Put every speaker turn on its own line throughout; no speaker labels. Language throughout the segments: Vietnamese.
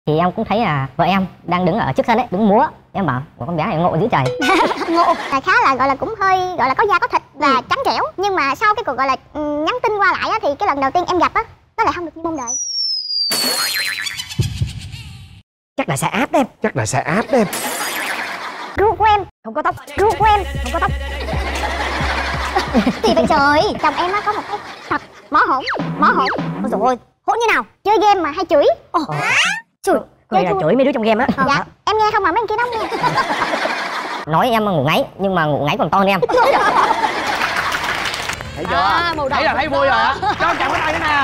Thì em cũng thấy là vợ em đang đứng ở trước sân ấy, đứng múa. Em bảo con bé này ngộ dữ trời.
Ngộ là khá là gọi là cũng hơi gọi là có da có thịt và trắng trẻo. Nhưng mà sau cái cuộc gọi là nhắn tin qua lại á, thì cái lần đầu tiên em gặp á, nó lại không được như mong đợi.
Chắc là xà áp đấy em.
Chắc là xà áp đấy em.
Gu của em
Không có tóc.
gu của em
Không có tóc.
thì vậy trời. Chồng em á có một cái thật mỏ hổn. Ôi dồi ôi, hỗn như nào? Chơi game mà hay chửi. Chửi
Coi là chửi mấy đứa trong game á.
Dạ, em nghe không mà mấy anh kia đâu nghe.
Nói em ngủ ngáy nhưng mà ngủ ngáy còn to hơn em.
Thấy chưa? Thấy là thấy vui rồi á. Cho chạm cái tay nữa nè.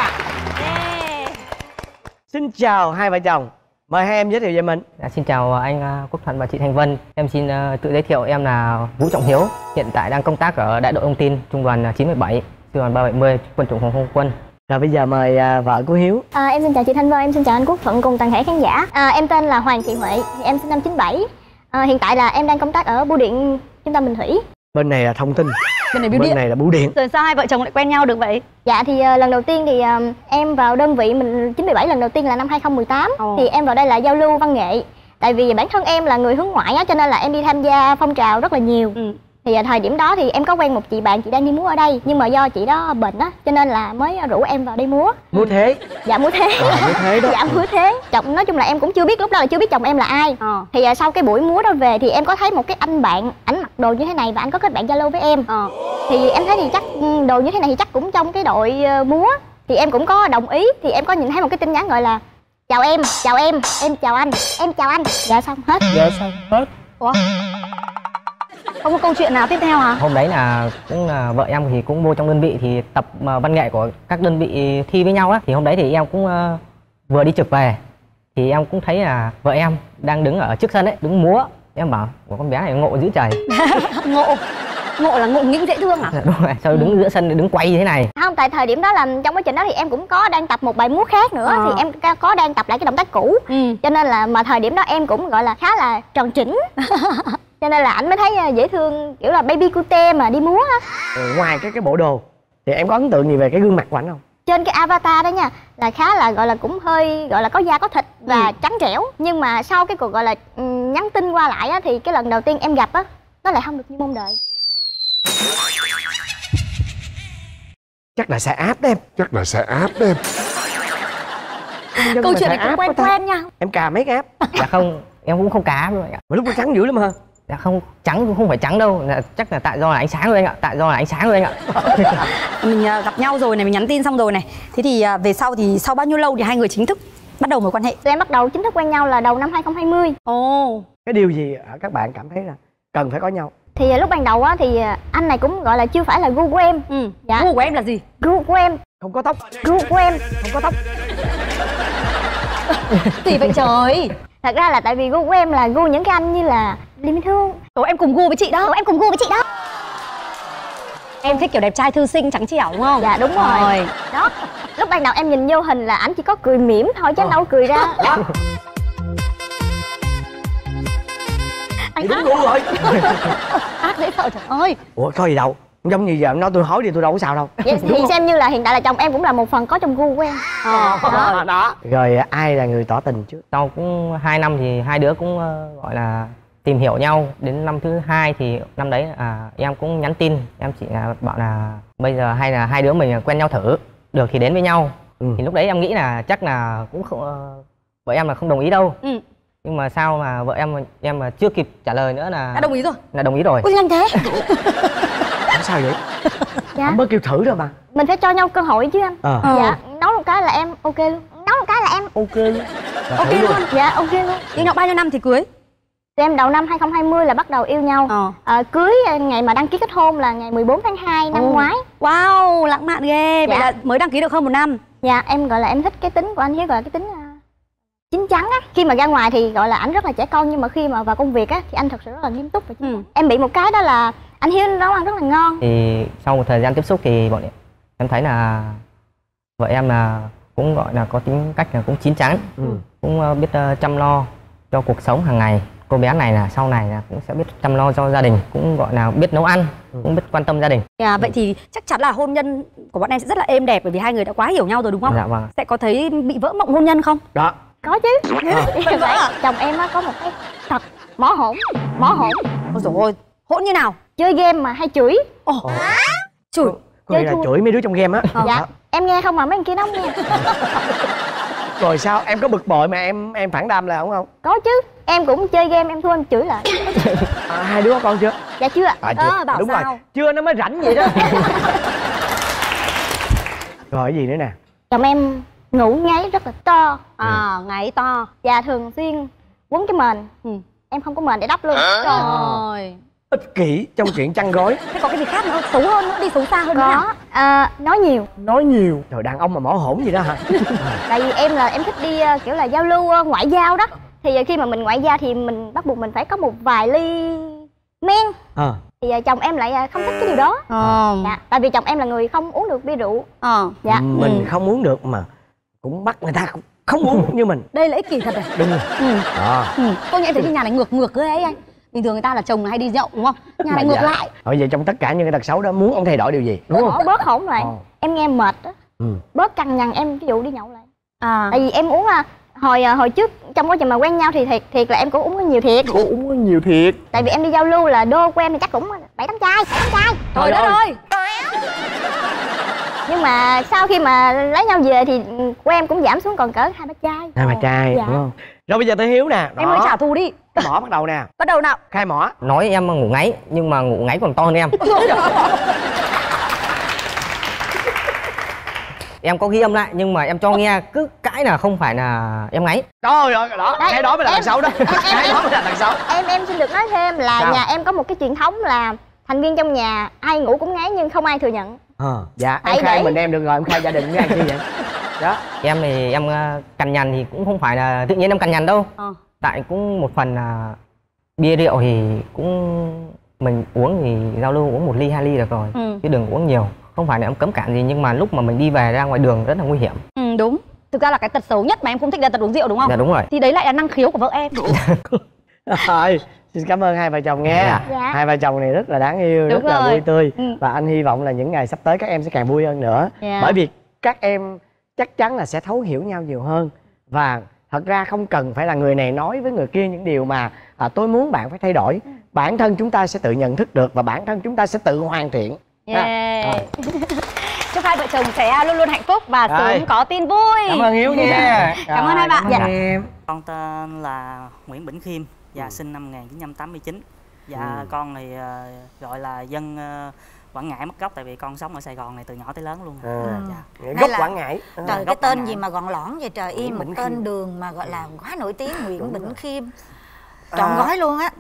Xin chào hai vợ chồng. Mời hai em giới thiệu về mình.
Xin chào anh Quốc Thuận và chị Thanh Vân. Em xin tự giới thiệu, em là Vũ Trọng Hiếu. Hiện tại đang công tác ở Đại đội Thông tin, Trung đoàn 917, Sư đoàn 370, Quân chủng Phòng không quân.
Rồi bây giờ mời vợ của Hiếu.
Em xin chào chị Thanh Vân, em xin chào anh Quốc Thuận cùng toàn thể khán giả. Em tên là Hoàng Thị Huệ, em sinh năm 97. Hiện tại là em đang công tác ở bưu điện trung tâm Bình Thủy.
Bên này là thông tin,
Bên này bưu
bên
điện.
này là bưu điện.
Rồi sao hai vợ chồng lại quen nhau được vậy?
Dạ thì lần đầu tiên thì em vào đơn vị mình 97 lần đầu tiên là năm 2018. Thì em vào đây là giao lưu văn nghệ. Tại vì bản thân em là người hướng ngoại á, cho nên là em đi tham gia phong trào rất là nhiều. Thì thời điểm đó thì em có quen một chị bạn, chị đang đi múa ở đây. Nhưng mà do chị đó bệnh á, cho nên là mới rủ em vào đây múa.
Múa thế.
Dạ múa thế.
Múa thế đó.
Dạ múa thế. Chồng nói chung là em cũng chưa biết, lúc đó là chưa biết chồng em là ai. Thì sau cái buổi múa đó về thì em có thấy một cái anh bạn, ảnh mặc đồ như thế này và anh có kết bạn Zalo với em. Thì em thấy thì chắc đồ như thế này thì chắc cũng trong cái đội múa. Thì em cũng có đồng ý. Thì em có nhìn thấy một cái tin nhắn gọi là chào em chào em chào anh, em chào anh. Dạ xong hết.
Dạ xong hết.
Ủa? Không có câu chuyện nào tiếp theo hả?
Hôm đấy là cũng là vợ em thì cũng vô trong đơn vị thì tập văn nghệ của các đơn vị thi với nhau á. Thì hôm đấy thì em cũng vừa đi trực về thì em cũng thấy là vợ em đang đứng ở trước sân ấy, đứng múa. Em bảo con bé này ngộ dữ trời.
Ngộ là ngộ nghĩnh dễ thương à?
Đúng rồi, sao đứng giữa sân đứng quay như thế này.
Không, tại thời điểm đó là trong quá trình đó thì em cũng có đang tập một bài múa khác nữa. Thì em có đang tập lại cái động tác cũ. Cho nên là mà thời điểm đó em cũng gọi là khá là tròn chỉnh. Cho nên là ảnh mới thấy dễ thương, kiểu là baby cute mà đi múa á.
Ngoài cái bộ đồ thì em có ấn tượng gì về cái gương mặt của ảnh không?
Trên cái avatar đó nha, là khá là gọi là cũng hơi gọi là có da có thịt và trắng trẻo. Nhưng mà sau cái cuộc gọi là nhắn tin qua lại á, thì cái lần đầu tiên em gặp á, nó lại không được như mong đợi.
Chắc là xà áp đấy em.
Chắc là xà áp đấy em.
Câu chuyện này cũng quen nha.
Em cà mấy cái áp.
Dạ không, em cũng không cá luôn ạ.
Mà lúc nó trắng dữ lắm hả?
Dạ không, trắng cũng không phải trắng đâu, chắc là tại do là ánh sáng thôi anh ạ, tại do là ánh sáng thôi anh ạ.
Mình gặp nhau rồi này, mình nhắn tin xong rồi này. Thế thì về sau thì sau bao nhiêu lâu thì hai người chính thức bắt đầu mối quan hệ?
Tụi em bắt đầu chính thức quen nhau là đầu năm 2020.
Cái điều gì các bạn cảm thấy là cần phải có nhau?
Thì lúc ban đầu á thì anh này cũng gọi là chưa phải là gu của em.
Dạ. Gu của em là gì?
Gu của em
Không có tóc.
gu của em
Không có tóc.
Gì vậy trời?
Thật ra là tại vì gu của em là gu những cái anh như là Lý Minh Thương.
Em cùng gu với chị đó.
Em cùng gu với chị đó.
Em thích kiểu đẹp trai thư sinh trắng trẻo đúng không?
Dạ đúng rồi. Đó, lúc ban đầu em nhìn vô hình là ảnh chỉ có cười mỉm thôi chứ anh đâu cười ra.
Thì đúng gu rồi.
Ác dễ sợ trời ơi.
Ủa coi gì đâu, giống như giờ em nói tôi hỏi đi tôi đâu có sao đâu.
Vậy thì xem như là hiện tại là chồng em cũng là một phần có trong gu của em.
Đó. Rồi ai là người tỏ tình trước?
Sau cũng 2 năm thì hai đứa cũng gọi là tìm hiểu nhau. Đến năm thứ 2 thì năm đấy em cũng nhắn tin, em chỉ bảo là bây giờ hay là hai đứa mình quen nhau thử, được thì đến với nhau. Thì lúc đấy em nghĩ là chắc là cũng không, vợ em là không đồng ý đâu. Nhưng mà sao mà vợ em mà chưa kịp trả lời nữa là
Đã đồng ý rồi?
Là đồng ý rồi.
Ui nhanh thế.
Sao vậy?
Dạ.
Ông mới kêu thử rồi mà.
Mình phải cho nhau cơ hội chứ anh. Dạ, nói một cái là em ok luôn. Nói một cái là em
Ok luôn.
Ok luôn.
Dạ ok luôn.
Yêu nhau bao nhiêu năm thì cưới?
Tụi em đầu năm 2020 là bắt đầu yêu nhau. Cưới ngày mà đăng ký kết hôn là ngày 14 tháng 2 năm ngoái.
Wow, lãng mạn ghê. Vậy
Dạ.
là mới đăng ký được hơn 1 năm.
Dạ, em gọi là em thích cái tính của anh Hiếu, gọi là cái tính chín chắn á. Khi mà ra ngoài thì gọi là ảnh rất là trẻ con, nhưng mà khi mà vào công việc á thì anh thật sự rất là nghiêm túc và chín chắn. Em bị một cái đó là anh Hiếu nấu ăn rất là ngon.
Thì sau một thời gian tiếp xúc thì em thấy là vợ em là cũng gọi là có tính cách là cũng chín chắn, cũng biết chăm lo cho cuộc sống hàng ngày. Cô bé này là sau này là cũng sẽ biết chăm lo cho gia đình, cũng gọi là biết nấu ăn, cũng biết quan tâm gia đình.
Vậy thì chắc chắn là hôn nhân của bọn em sẽ rất là êm đẹp, bởi vì hai người đã quá hiểu nhau rồi đúng không?
Dạ vâng.
Sẽ có thấy bị vỡ mộng hôn nhân không?
Đó,
Có chứ. Vậy chồng em á có một cái tật mỏ hổn.
Ôi dồi ôi, hỗn như nào?
Chơi game mà hay chửi.
Chửi.
Có nghĩa là chửi mấy đứa trong game á.
Dạ. Em nghe không mà mấy thằng kia nó không nghe.
Rồi sao em có bực bội mà em phản đam là không?
Có chứ. Em cũng chơi game em thua em chửi lại.
Hai đứa có con chưa?
Dạ chưa ạ.
Chưa.
Bảo
Đúng
sao?
rồi, chưa nó mới rảnh vậy đó. Rồi cái gì nữa nè?
Chồng em ngủ ngáy rất là to.
Ngáy to.
Và thường xuyên quấn cái mền. Em không có mền để đắp luôn.
Trời ơi.
Ích kỷ trong chuyện chăn gối.
Thế có cái gì khác nữa xấu hơn nữa, đi xấu xa hơn nữa nào?
Có. Nói nhiều.
Nói nhiều. Trời, đàn ông mà mỏ hổn gì đó hả?
Tại vì em thích đi kiểu là giao lưu ngoại giao đó. Thì khi mà mình ngoại giao thì mình bắt buộc mình phải có một vài ly men. Thì chồng em lại không thích cái điều đó. Dạ, tại vì chồng em là người không uống được bia rượu. Dạ.
Mình không uống được mà cũng bắt người ta không uống như mình.
Đây là ích kỷ thật rồi.
Đúng rồi.
Tôi nghĩ thấy cái nhà này ngược cái ấy anh. Bình thường người ta là chồng hay đi nhậu đúng không? Nhà này ngược lại.
Rồi vậy trong tất cả những cái tật xấu đó muốn ông thay đổi điều gì? Đúng không?
Bớt hỗn lại. Em nghe mệt á. Bớt cằn nhằn em ví dụ đi nhậu lại. Tại vì em uống hồi trước trong quá trình mà quen nhau thì thiệt là em cũng uống nhiều thiệt.
Uống nhiều thiệt.
Tại vì em đi giao lưu là đô của em thì chắc cũng 7-8 chai.
Trời đất ơi.
Nhưng mà sau khi mà lấy nhau về thì của em cũng giảm xuống còn cỡ 2-3 chai.
2-3 chai,
dạ.
Đúng không? Rồi bây giờ tới Hiếu nè.
Em ơi trả thù đi.
Cái mỏ bắt đầu nè.
Bắt đầu nào.
Khai mỏ.
Nói em ngủ ngáy nhưng mà ngủ ngáy còn to hơn em. Em có ghi âm lại nhưng mà em cho nghe cứ cãi là không phải là em ngáy.
Trời ơi, đó, cái đó mới là tật xấu đó. Cái đó mới là tật xấu.
Em xin được nói thêm là
sao?
Nhà em có một cái truyền thống là thành viên trong nhà ai ngủ cũng ngáy nhưng không ai thừa nhận.
Dạ, em khai mình em được rồi, em khai gia đình với ai chi vậy? Đó.
Em thì em cằn nhằn thì cũng không phải là tự nhiên em cằn nhằn đâu. Tại cũng một phần là bia rượu thì cũng mình uống thì giao lưu uống 1 ly 2 ly được rồi. Chứ đừng uống nhiều. Không phải là em cấm cản gì nhưng mà lúc mà mình đi về ra ngoài đường rất là nguy hiểm.
Đúng. Thực ra là cái tật xấu nhất mà em không thích là tật uống rượu đúng không?
Dạ đúng rồi.
Thì đấy lại là năng khiếu của vợ em.
Rồi, xin cảm ơn hai vợ chồng nghe.
Dạ.
Hai vợ chồng này rất là đáng yêu,
Đúng
rất là
rồi.
vui tươi. Và anh hy vọng là những ngày sắp tới các em sẽ càng vui hơn nữa. Bởi vì các em chắc chắn là sẽ thấu hiểu nhau nhiều hơn. Và thật ra không cần phải là người này nói với người kia những điều mà tôi muốn bạn phải thay đổi. Bản thân chúng ta sẽ tự nhận thức được và bản thân chúng ta sẽ tự hoàn thiện.
Chúc hai vợ chồng sẽ luôn luôn hạnh phúc và sớm có tin vui.
Cảm ơn Hiếu nha.
Cảm ơn hai bạn.
Dạ.
Con tên là Nguyễn Bỉnh Khiêm, sinh năm 1989. Con thì gọi là dân Quảng Ngãi mất gốc tại vì con sống ở Sài Gòn này từ nhỏ tới lớn luôn.
Gốc Quảng Ngãi.
Trời, cái tên gì mà gọn lõn vậy trời, im một tên đường mà gọi là quá nổi tiếng, Nguyễn Bỉnh Khiêm. Trọn gói luôn á.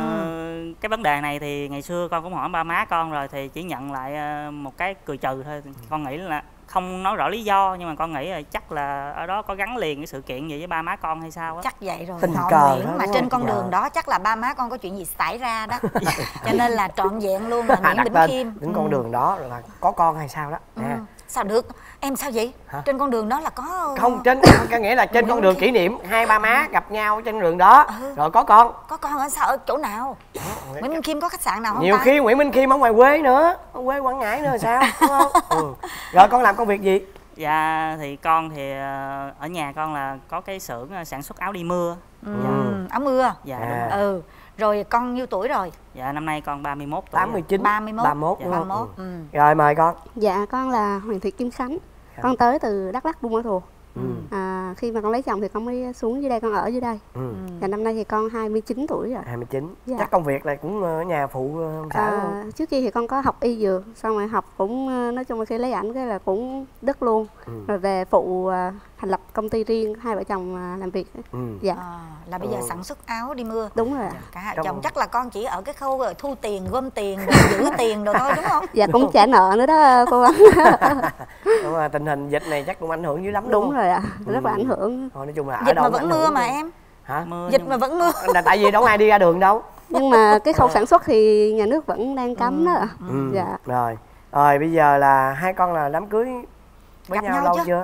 Cái vấn đề này thì ngày xưa con cũng hỏi ba má con rồi thì chỉ nhận lại một cái cười trừ thôi. Con nghĩ là không nói rõ lý do nhưng mà con nghĩ là chắc là ở đó có gắn liền cái sự kiện gì với ba má con hay sao á.
Chắc vậy rồi.
Tình
Họ
cờ
Nguyễn mà trên con đường đó chắc là ba má con có chuyện gì xảy ra đó. Cho nên là trọn vẹn luôn là Nguyễn Bỉnh Khiêm.
Những con đường đó là có con hay sao đó.
Sao được? Em sao vậy? Trên con đường đó là có...
Không, có nghĩa là trên con đường kỷ niệm hai ba má gặp nhau trên đường đó rồi có con.
Có con ở sao, ở chỗ nào? Nguyễn Bỉnh Khiêm có khách sạn nào không?
Nhiều khi Nguyễn Bỉnh Khiêm ở ngoài quê nữa, ở quê Quảng Ngãi nữa sao, đúng không? Rồi con làm công việc gì?
Dạ thì con thì ở nhà con là có cái xưởng sản xuất áo đi mưa.
Áo mưa.
Dạ đúng rồi.
Rồi con nhiêu tuổi rồi?
Dạ năm nay con 31 tuổi.
31
dạ.
đúng không? Rồi mời con.
Dạ con là Hoàng Thị Kim Khánh. Con tới từ Đắk Lắk, Buôn Ma Thuột. Khi mà con lấy chồng thì con mới xuống dưới đây, con ở dưới đây. Và năm nay thì con 29 tuổi rồi.
29.
Dạ.
Chắc công việc là cũng ở nhà phụ xã luôn.
Trước kia thì con có học y dược, xong rồi học cũng nói chung là khi lấy ảnh cái là cũng đứt luôn. Rồi về phụ thành lập công ty riêng, hai vợ chồng làm việc. Dạ.
Là bây giờ sản xuất áo đi mưa.
Đúng rồi ạ.
Cả hai chồng chắc là con chỉ ở cái khâu thu tiền, gom tiền, giữ tiền rồi thôi đúng không?
Dạ cũng trả nợ nữa đó cô anh.
Đúng rồi, tình hình dịch này chắc cũng ảnh hưởng dữ lắm đúng
không?
Rồi
ạ, rất là ảnh hưởng.
Thôi nói chung là
dịch mà vẫn mưa mà em.
Hả?
Dịch mà vẫn mưa.
Là tại vì đâu ai đi ra đường đâu.
Nhưng mà cái khâu sản xuất thì nhà nước vẫn đang cấm đó. Dạ.
Rồi bây giờ là hai con là đám cưới với
Gặp
nhau lâu chưa?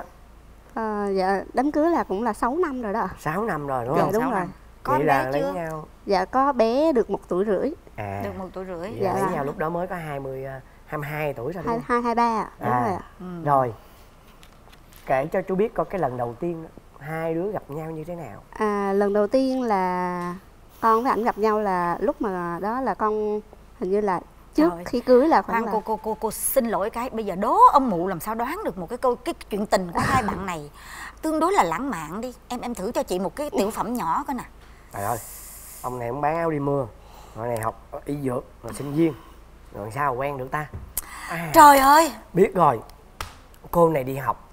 Dạ đám cưới là cũng là 6 năm rồi đó.
6 năm rồi đúng
dạ,
không?
Đúng rồi.
Có
vậy
bé
là
chưa?
lấy nhau.
Dạ có bé được 1 tuổi rưỡi.
Được 1 tuổi rưỡi.
Dạ, lấy nhau lúc đó mới có 22 tuổi sao đúng không?
23 ạ. Đúng rồi ạ.
Rồi kể cho chú biết coi cái lần đầu tiên đó, hai đứa gặp nhau như thế nào?
Lần đầu tiên là con với ảnh gặp nhau là lúc mà đó là con hình như là trước khi cưới là khoảng
là... Cô xin lỗi cái bây giờ đố ông mụ làm sao đoán được một cái chuyện tình của hai bạn này tương đối là lãng mạn đi. Em thử cho chị một cái tiểu phẩm nhỏ coi nè.
Trời ơi, ông này ông bán áo đi mưa, hồi này học y dược, rồi sinh viên, rồi sao quen được ta?
Trời ơi,
biết rồi. Cô này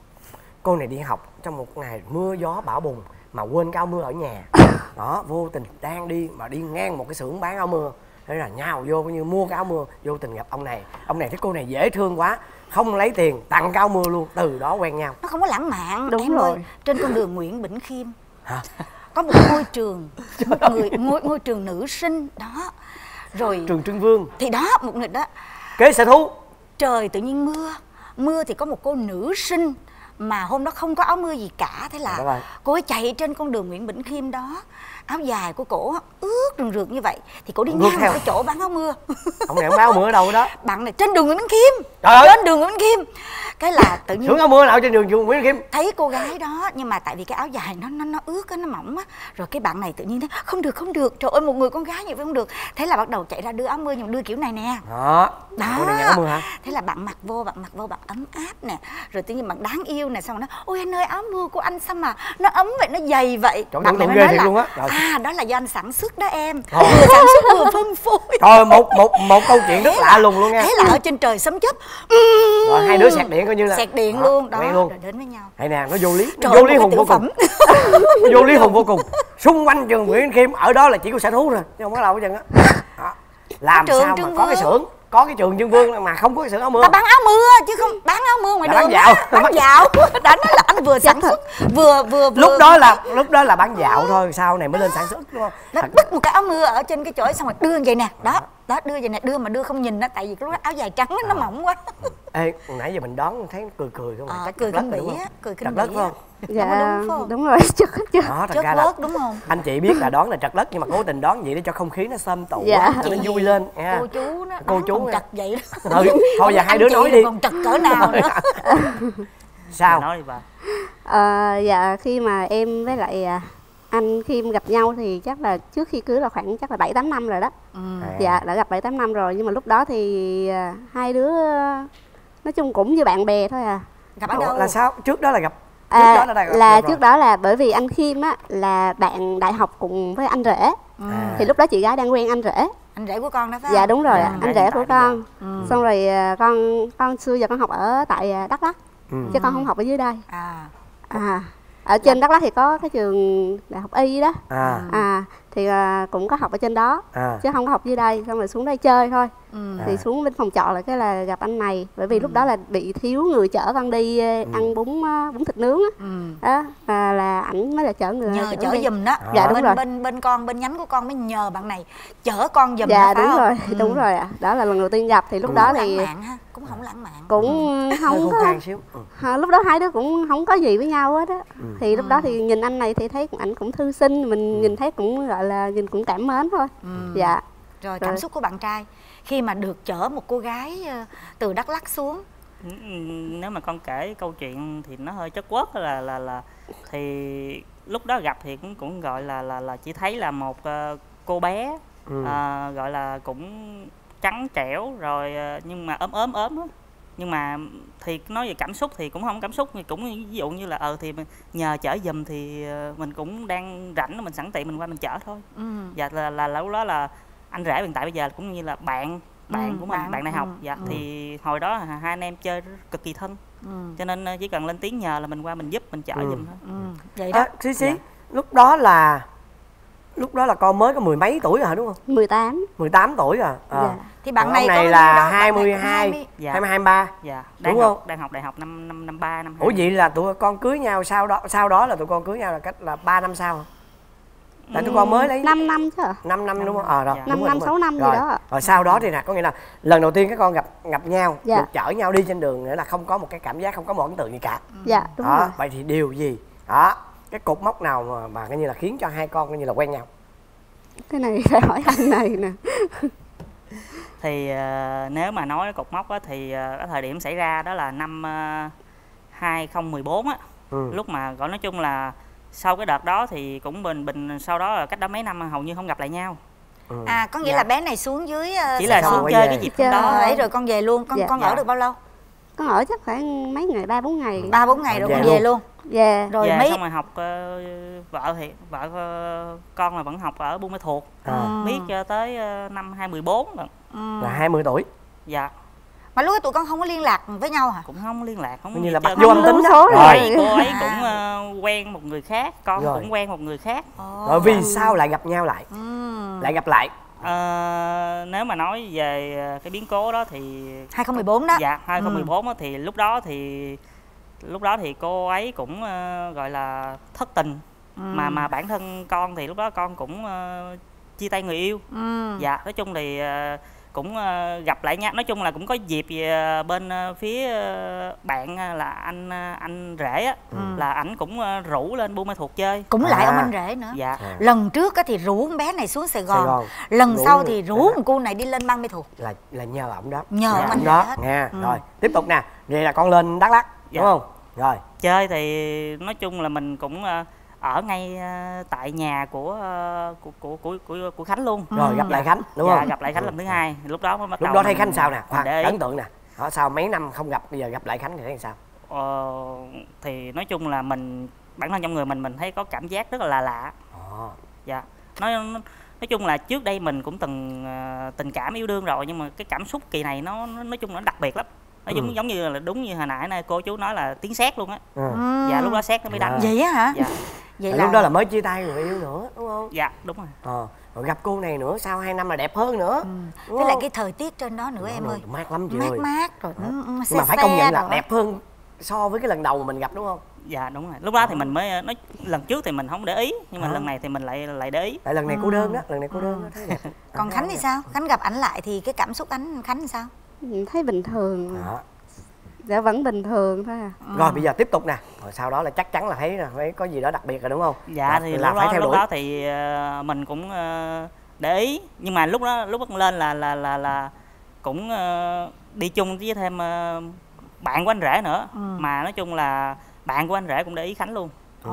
đi học trong một ngày mưa gió bão bùng mà quên cái áo mưa ở nhà. Đó, vô tình đang đi mà đi ngang một cái xưởng bán áo mưa, thế là nhào vô coi như mua cái áo mưa, vô tình gặp ông này thấy cô này dễ thương quá, không lấy tiền tặng cái áo mưa luôn, từ đó quen nhau.
Nó không có lãng mạn.
Đúng
em
rồi.
ơi, trên con đường Nguyễn Bỉnh Khiêm
hả?
Có một ngôi trường, ngôi trường nữ sinh đó, rồi
trường Trưng Vương
thì đó, một nghịch đó
kế sở thú.
Trời tự nhiên mưa thì có một cô nữ sinh mà hôm đó không có áo mưa gì cả, thế là cô ấy chạy trên con đường Nguyễn Bỉnh Khiêm đó, áo dài của cổ ướt rừng rượt như vậy thì cổ đi ngang cái chỗ bán áo mưa.
Ông này ông bán áo mưa ở đâu đó?
Bạn này trên đường Nguyễn Bỉnh Khiêm.
Trời ơi,
trên đường Nguyễn Bỉnh Khiêm. Cái là tự nhiên
xưởng áo mưa nào trên đường Nguyễn Bỉnh Khiêm?
Thấy cô gái đó, nhưng mà tại vì cái áo dài nó ướt á, nó mỏng á, rồi cái bạn này tự nhiên thấy không được, trời ơi, một người con gái như vậy không được, thế là bắt đầu chạy ra đưa áo mưa, nhưng mà đưa kiểu này nè.
Đó. Cô này nhận áo mưa hả?
Thế là bạn mặc vô bạn ấm áp nè, rồi tự nhiên bạn đáng yêu nè, xong rồi nói ôi anh ơi, áo mưa của anh sao mà nó ấm vậy, nó dày vậy.
Bạn này nói là
luôn á.
Đó là do anh sản xuất đó em. Vừa sản xuất vừa phân phối.
Trời, một câu chuyện rất lạ lùng luôn nha.
Thế là ở trên trời sấm chớp.
Rồi hai đứa sạc điện coi như là
sạc điện luôn đó,
luôn.
rồi đến với nhau.
Hay nè, nó vô lý, vô lý hùng vô cùng. Nó vô lý hùng vô cùng. Xung quanh trường Nguyễn Bỉnh Khiêm ở đó là chỉ có sở thú rồi, chứ không có đâu hết trơn á. Làm sao mà có cái xưởng, có cái trường Trưng Vương mà không có cái xưởng áo mưa?
Ta bán áo mưa chứ không bán áo mưa ngoài đường. Bán dạo. Đã nói là anh vừa sản xuất vừa
lúc đó là bán dạo thôi, sau này mới lên sản xuất đúng không?
Nó bứt một cái áo mưa ở trên cái chổi xong rồi đưa vậy nè, đó đưa vậy nè, đưa mà đưa không nhìn đó, tại vì lúc đó áo dài trắng nó mỏng quá.
Ê, nãy giờ mình đón thấy cười không?
Cười kinh bỉ á, cười kinh bỉ
á. Không?
Dạ đúng rồi, chất
bớt đúng không?
Anh chị biết là đón là trật lất, nhưng mà cố tình đón vậy để cho không khí nó xôm tụ,
dạ.
Cho nó vui lên.
Cô chú trật vậy đó.
Thôi giờ hai đứa nói đi.
Còn trật cỡ nào nữa?
Sao?
Nói đi bà.
Dạ khi mà em với lại anh Khiêm gặp nhau thì chắc là trước khi cưới là khoảng chắc là 7-8 năm rồi đó. Dạ đã gặp 7-8 năm rồi, nhưng mà lúc đó thì hai đứa nói chung cũng như bạn bè thôi à.
Gặp ở đâu?
Là sao? Trước đó là gặp
trước đó là bởi vì anh Khiêm á là bạn đại học cùng với anh rể. Thì lúc đó chị gái đang quen anh rể.
Anh rể của con đó phải không?
Dạ đúng rồi, anh rể của con. Xong rồi con xưa giờ con học ở tại Đắk Lắk, chứ con không học ở dưới đây. Ở trên Đắk Lắk thì có cái trường đại học y đó. Thì cũng có học ở trên đó, chứ không có học dưới đây. Xong rồi xuống đây chơi thôi. Thì xuống bên phòng trọ là cái là gặp anh này, bởi vì lúc đó là bị thiếu người chở con đi ăn bún thịt nướng á. Đó là ảnh mới là chở người,
nhờ chở giùm đó.
Dạ đúng rồi.
Bên nhánh của con mới nhờ bạn này chở con giùm.
Dạ đúng rồi, đúng rồi ạ. Đó là lần đầu tiên gặp, thì lúc đó thì
lãng mạn ha, cũng không lãng mạn,
cũng không có. Lúc đó hai đứa cũng không có gì với nhau hết á. Thì lúc đó thì nhìn anh này thì thấy ảnh cũng thư sinh, mình nhìn thấy cũng gọi là nhìn cũng cảm mến thôi. Dạ.
Rồi cảm xúc của bạn trai khi mà được chở một cô gái từ Đắk Lắk xuống?
Nếu mà con kể câu chuyện thì nó hơi chất quất, là thì lúc đó gặp thì cũng gọi là chỉ thấy là một cô bé gọi là cũng trắng trẻo rồi, nhưng mà ốm á. Nhưng mà thì nói về cảm xúc thì cũng không cảm xúc, cũng ví dụ như là thì nhờ chở giùm thì mình cũng đang rảnh, mình sẵn tiện mình qua mình chở thôi. Dạ là lúc đó là anh rể hiện tại bây giờ cũng như là bạn của mình, bạn đại học. Dạ thì hồi đó hai anh em chơi cực kỳ thân, cho nên chỉ cần lên tiếng nhờ là mình qua mình giúp, mình chở giùm thôi.
Vậy đó.
Xí lúc đó là con mới có mười mấy tuổi rồi hả, đúng không? 18 tuổi rồi.
Thì bạn này
này là 22, 23.
Dạ,
đúng không?
Đang học đại học năm 3 năm
2. Ủa vậy là tụi con cưới nhau sau đó là tụi con cưới nhau là cách là 3 năm sau hả? Tại tụi con mới lấy
5 năm chứ.
5 năm đúng không? Rồi.
5 năm 6 năm gì đó.
Rồi sau đó thì nè, có nghĩa là lần đầu tiên các con gặp nhau,
dạ.
được chở nhau đi trên đường, nghĩa là không có một cái cảm giác, không có một ấn tượng gì cả.
Dạ, đúng rồi.
Vậy thì điều gì? Đó, cái cột mốc nào mà coi như là khiến cho hai con coi như là quen nhau?
Cái này phải hỏi anh này nè.
Thì nếu mà nói cột mốc á, thì cái thời điểm xảy ra đó là năm 2014 á. Lúc mà gọi nói chung là sau cái đợt đó thì cũng bình sau đó là cách đó mấy năm hầu như không gặp lại nhau.
À, có nghĩa là bé này xuống dưới
chỉ là xuống chơi cái dịp đó
ấy rồi con về luôn. Con ở được bao lâu?
Con ở chắc khoảng mấy ngày, 3-4 ngày.
3-4 ngày rồi con về luôn.
Dạ.
Rồi
mấy xong rồi học vợ con là vẫn học ở Buôn Ma Thuột. Biết cho tới năm 2014 rồi.
Là 20 tuổi.
Dạ.
Mà lúc đó tụi con không có liên lạc với nhau hả?
Cũng không liên lạc, không
như là bắt vô âm tính đó.
Rồi cô ấy cũng quen một người khác, con cũng quen một người khác.
Rồi vì sao lại gặp nhau lại? Lại gặp lại.
Nếu mà nói về cái biến cố đó thì
2014 đó.
Dạ, 2014 đó thì lúc đó thì cô ấy cũng gọi là thất tình. Mà bản thân con thì lúc đó con cũng chia tay người yêu. Dạ, nói chung thì cũng gặp lại nhau, nói chung là cũng có dịp bên phía bạn là anh rể á, là ảnh cũng rủ lên Buôn Ma Thuột chơi.
Cũng lại ông anh rể nữa.
Dạ.
Lần trước á thì rủ con bé này xuống Sài Gòn, lần sau thì rủ một cô này đi lên Buôn Ma Thuột.
Là nhờ ổng đó.
Nhờ ông anh
đó nghe. Rồi tiếp tục nè, vậy là con lên Đắk Lắk đúng không? Rồi
chơi thì nói chung là mình cũng ở ngay tại nhà của Khánh luôn.
Rồi gặp lại Khánh đúng không?
Gặp lại Khánh lần thứ hai. Lúc đó mới bắt đầu.
Lúc đó thấy Khánh sao nè? Ấn tượng nè. Sao mấy năm không gặp bây giờ gặp lại Khánh thì thấy sao?
Thì nói chung là bản thân trong người mình thấy có cảm giác rất là lạ. Dạ. Nói chung là trước đây mình cũng từng tình cảm yêu đương rồi, nhưng mà cái cảm xúc kỳ này nó nói chung nó đặc biệt lắm. Nó giống như là đúng như hồi nãy cô chú nói là tiếng sét luôn á. Dạ, lúc đó sét nó mới đánh.
Vậy á hả?
Dạ.
Vậy là lúc đó là mới chia tay người yêu nữa đúng không?
Dạ, đúng rồi.
Rồi gặp cô này nữa sau 2 năm là đẹp hơn nữa.
Với lại cái thời tiết trên đó nữa em ơi.
Mát lắm chị ơi.
Mát rồi.
Nhưng mà phải công nhận là đẹp hơn so với cái lần đầu mà mình gặp đúng không?
Dạ đúng rồi. Lúc đó thì mình mới nói lần trước thì mình không để ý, nhưng mà lần này thì mình lại để ý.
Tại lần này cô đơn đó, lần này cô đơn đó thấy đẹp.
Còn Khánh thì sao? Khánh gặp ảnh lại thì cái cảm xúc Khánh thì sao?
Thấy bình thường. Dạ vẫn bình thường thôi à.
Rồi bây giờ tiếp tục nè. Rồi sau đó là chắc chắn là thấy là phải có gì đó đặc biệt rồi đúng không?
Dạ thì lúc đó thì mình cũng để ý, nhưng mà lúc lên là cũng đi chung với thêm bạn của anh rể nữa. Mà nói chung là bạn của anh rể cũng để ý Khánh luôn.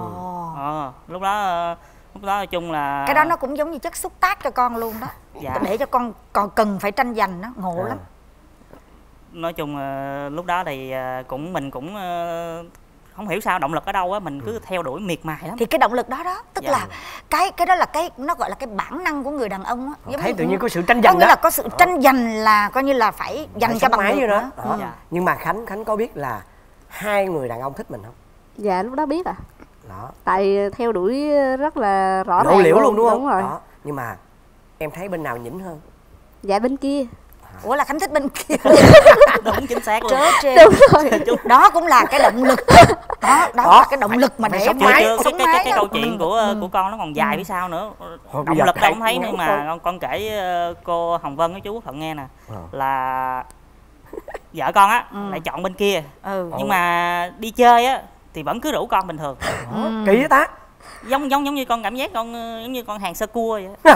Lúc đó nói chung là
cái đó nó cũng giống như chất xúc tác cho con luôn đó. Dạ. Để cho con còn cần phải tranh giành nó ngộ lắm.
Nói chung lúc đó thì mình cũng không hiểu sao động lực ở đâu á, mình cứ theo đuổi miệt mài lắm.
Thì cái động lực đó tức là cái đó là cái nó gọi là cái bản năng của người đàn ông á.
Thấy tự nhiên có sự tranh giành đó.
Có nghĩa là có sự tranh giành là coi như là phải dành cho bằng được
đó. Nhưng mà Khánh có biết là hai người đàn ông thích mình không?
Dạ lúc đó biết à.
Đó.
Tại theo đuổi rất là rõ ràng
luôn đúng không?
Đúng rồi.
Đó. Nhưng mà em thấy bên nào nhỉnh hơn?
Dạ bên kia.
Ủa là Khánh thích bên kia.
Đúng chính xác luôn.
Đúng rồi.
Đó cũng là cái động lực. Đó là cái động lực mà để
sống cái câu chuyện của con nó còn dài phía sau nữa. Động lực đâu không thấy, nhưng mà con kể cô Hồng Vân với chú Quốc Thuận nghe nè, là vợ con á lại chọn bên kia. Nhưng mà đi chơi á thì vẫn cứ rủ con bình thường.
Kỳ vậy ta?
Giống như con cảm giác con giống như con hàng sơ cua vậy.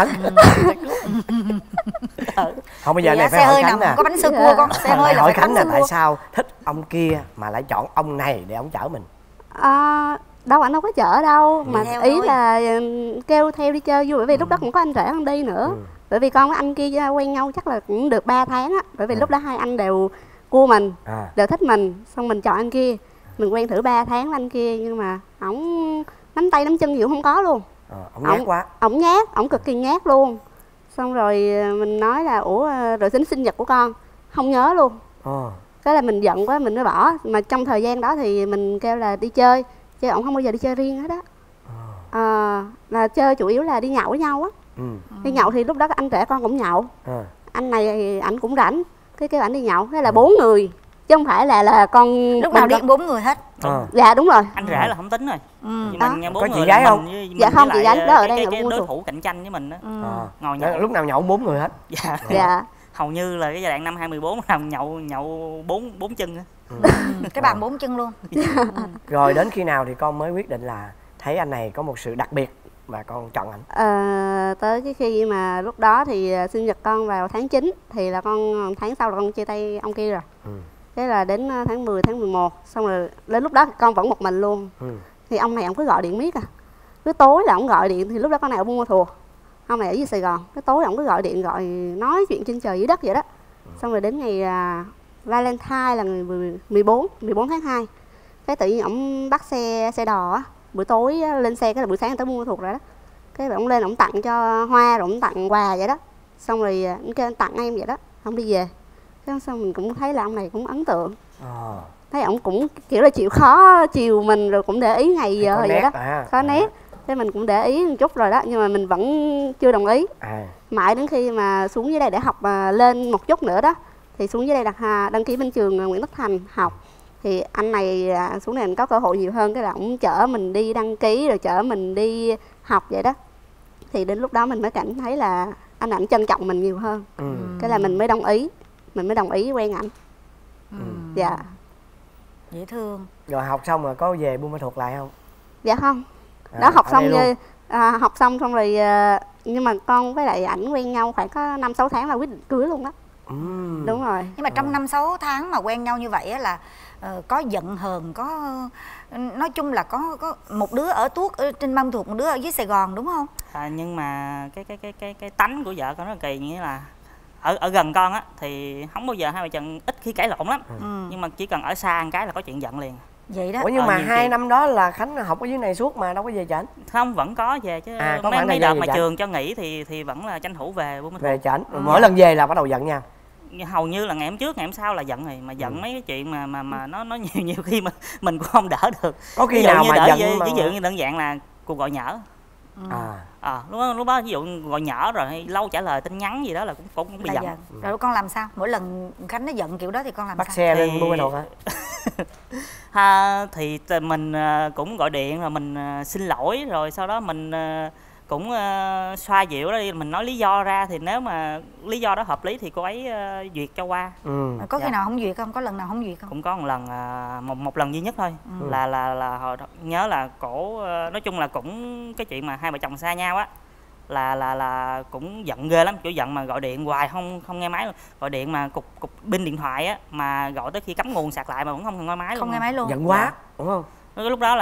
Không, bây giờ này phải hỏi Khánh nè.
Có bánh sơ cua con. Xe hơi là
hỏi Khánh là tại sao thích ông kia mà lại chọn ông này để ông chở mình?
Đâu anh đâu có chở đâu, mà ý là kêu theo đi chơi vui, bởi vì lúc đó cũng có anh rể con đi nữa. Bởi vì con với anh kia quen nhau chắc là cũng được 3 tháng á, bởi vì lúc đó hai anh đều cua mình, đều thích mình, xong mình chọn anh kia. Mình quen thử 3 tháng với anh kia, nhưng mà ổng nắm tay nắm chân gì cũng không có luôn.
Ổng nhát quá.
Ổng nhát, ổng cực kỳ nhát luôn. Xong rồi mình nói là ủa rồi sinh nhật của con, không nhớ luôn. Cái là mình giận quá mình mới bỏ. Mà trong thời gian đó thì mình kêu là đi chơi, chứ ổng không bao giờ đi chơi riêng hết á. Là chơi chủ yếu là đi nhậu với nhau á. Đi nhậu thì lúc đó anh rể con cũng nhậu. Anh này thì ảnh cũng rảnh, cái kêu ảnh đi nhậu, thế là 4 người. Chứ không phải là con
lúc nào đi 4 người hết.
Dạ đúng rồi.
Anh rể là không tính rồi. Nhưng mà 4
có
người
chị gái không?
Dạ không, chị gái đó ở đây là
cái đối thủ cạnh tranh với mình đó. Ngồi
nhậu lúc nào nhậu 4 người hết.
Dạ.
Hầu như là cái giai đoạn năm 2014 làm nhậu 4 chân.
Cái bàn 4 chân luôn.
Rồi đến khi nào thì con mới quyết định là thấy anh này có một sự đặc biệt và con chọn ảnh?
Tới cái khi mà lúc đó thì sinh nhật con vào tháng 9 thì là con tháng sau là con chia tay ông kia rồi. Thế là đến tháng 10, tháng 11 xong rồi đến lúc đó con vẫn một mình luôn. Thì ông này ông cứ gọi điện miết à. cứ tối là ổng gọi điện, thì lúc đó con này ở Buôn Ma Thuột, ông này ở dưới Sài Gòn. Cái tối ổng cứ gọi điện gọi nói chuyện trên trời dưới đất vậy đó. Xong rồi đến ngày Valentine là ngày 14 tháng 2, cái tự nhiên ổng bắt xe đò á, buổi tối lên xe, cái là buổi sáng tới Buôn Ma Thuột rồi đó. Cái ổng lên ổng tặng cho hoa, rồi ổng tặng quà vậy đó. Xong rồi anh kêu anh tặng em vậy đó, không đi về. Cái xong mình cũng thấy là ông này cũng ấn tượng. Thấy ổng cũng kiểu là chịu khó chiều mình, rồi cũng để ý ngày giờ vậy đó, có nét. Thế mình cũng để ý một chút rồi đó, nhưng mà mình vẫn chưa đồng ý. Mãi đến khi mà xuống dưới đây để học lên một chút nữa đó, thì xuống dưới đây đăng ký bên trường Nguyễn Tất Thành học. Thì anh này xuống đây anh có cơ hội nhiều hơn, cái là ổng chở mình đi đăng ký, rồi chở mình đi học vậy đó. Thì đến lúc đó mình mới cảm thấy là anh ảnh trân trọng mình nhiều hơn. Cái là mình mới đồng ý quen ảnh. Dạ.
Dễ thương.
Rồi học xong rồi có về Buôn Ma Thuột lại không?
Dạ không. Đó học xong học xong rồi nhưng mà con với lại ảnh quen nhau khoảng có 5-6 tháng là quyết định cưới luôn đó. Đúng rồi.
Nhưng mà trong 5-6 tháng mà quen nhau như vậy á là có giận hờn, có nói chung là có một đứa ở Tuốt ở trên Buôn Ma Thuột, một đứa ở dưới Sài Gòn đúng không?
Nhưng mà cái tánh của vợ con rất là kỳ, nghĩa là ở gần con á thì không bao giờ hai vợ chồng ít khi cãi lộn lắm. Nhưng mà chỉ cần ở xa một cái là có chuyện giận liền.
Vậy đó.
Ủa nhưng mà 2 năm đó là Khánh học ở dưới này suốt mà đâu có về chảnh?
Không, vẫn có về chứ. Mấy đợt mà trường cho nghỉ thì vẫn là tranh thủ về Buôn Ma Thuột.
Về chảnh. Mỗi lần về là bắt đầu giận nha.
Hầu như là ngày hôm trước, ngày hôm sau là giận rồi. Mà giận mấy cái chuyện mà nó nhiều khi mà mình cũng không đỡ được.
Có khi nào mà giận
ví dụ như đơn giản là cuộc gọi nhỡ. Lúc đó ví dụ gọi nhỡ rồi hay lâu trả lời tin nhắn gì đó là cũng bị giận.
Rồi con làm sao? Mỗi lần Khánh nó giận kiểu đó thì con làm
bắt
sao?
Xe lên Buôn Ma Thuột
hả? Thì mình cũng gọi điện rồi mình xin lỗi, rồi sau đó mình cũng xoa dịu đó đi, mình nói lý do ra, thì nếu mà lý do đó hợp lý thì cô ấy duyệt cho qua.
Có khi nào không duyệt không? Có lần nào không duyệt không?
Cũng có một lần, một lần duy nhất thôi. Là hồi nhớ là cổ nói chung là cũng cái chuyện mà hai vợ chồng xa nhau á, là cũng giận ghê lắm, kiểu giận mà gọi điện hoài không nghe máy luôn. Gọi điện mà cục pin điện thoại á, mà gọi tới khi cắm nguồn sạc lại mà vẫn không nghe máy luôn.
Không nghe máy luôn.
Giận quá, đúng không?
Lúc đó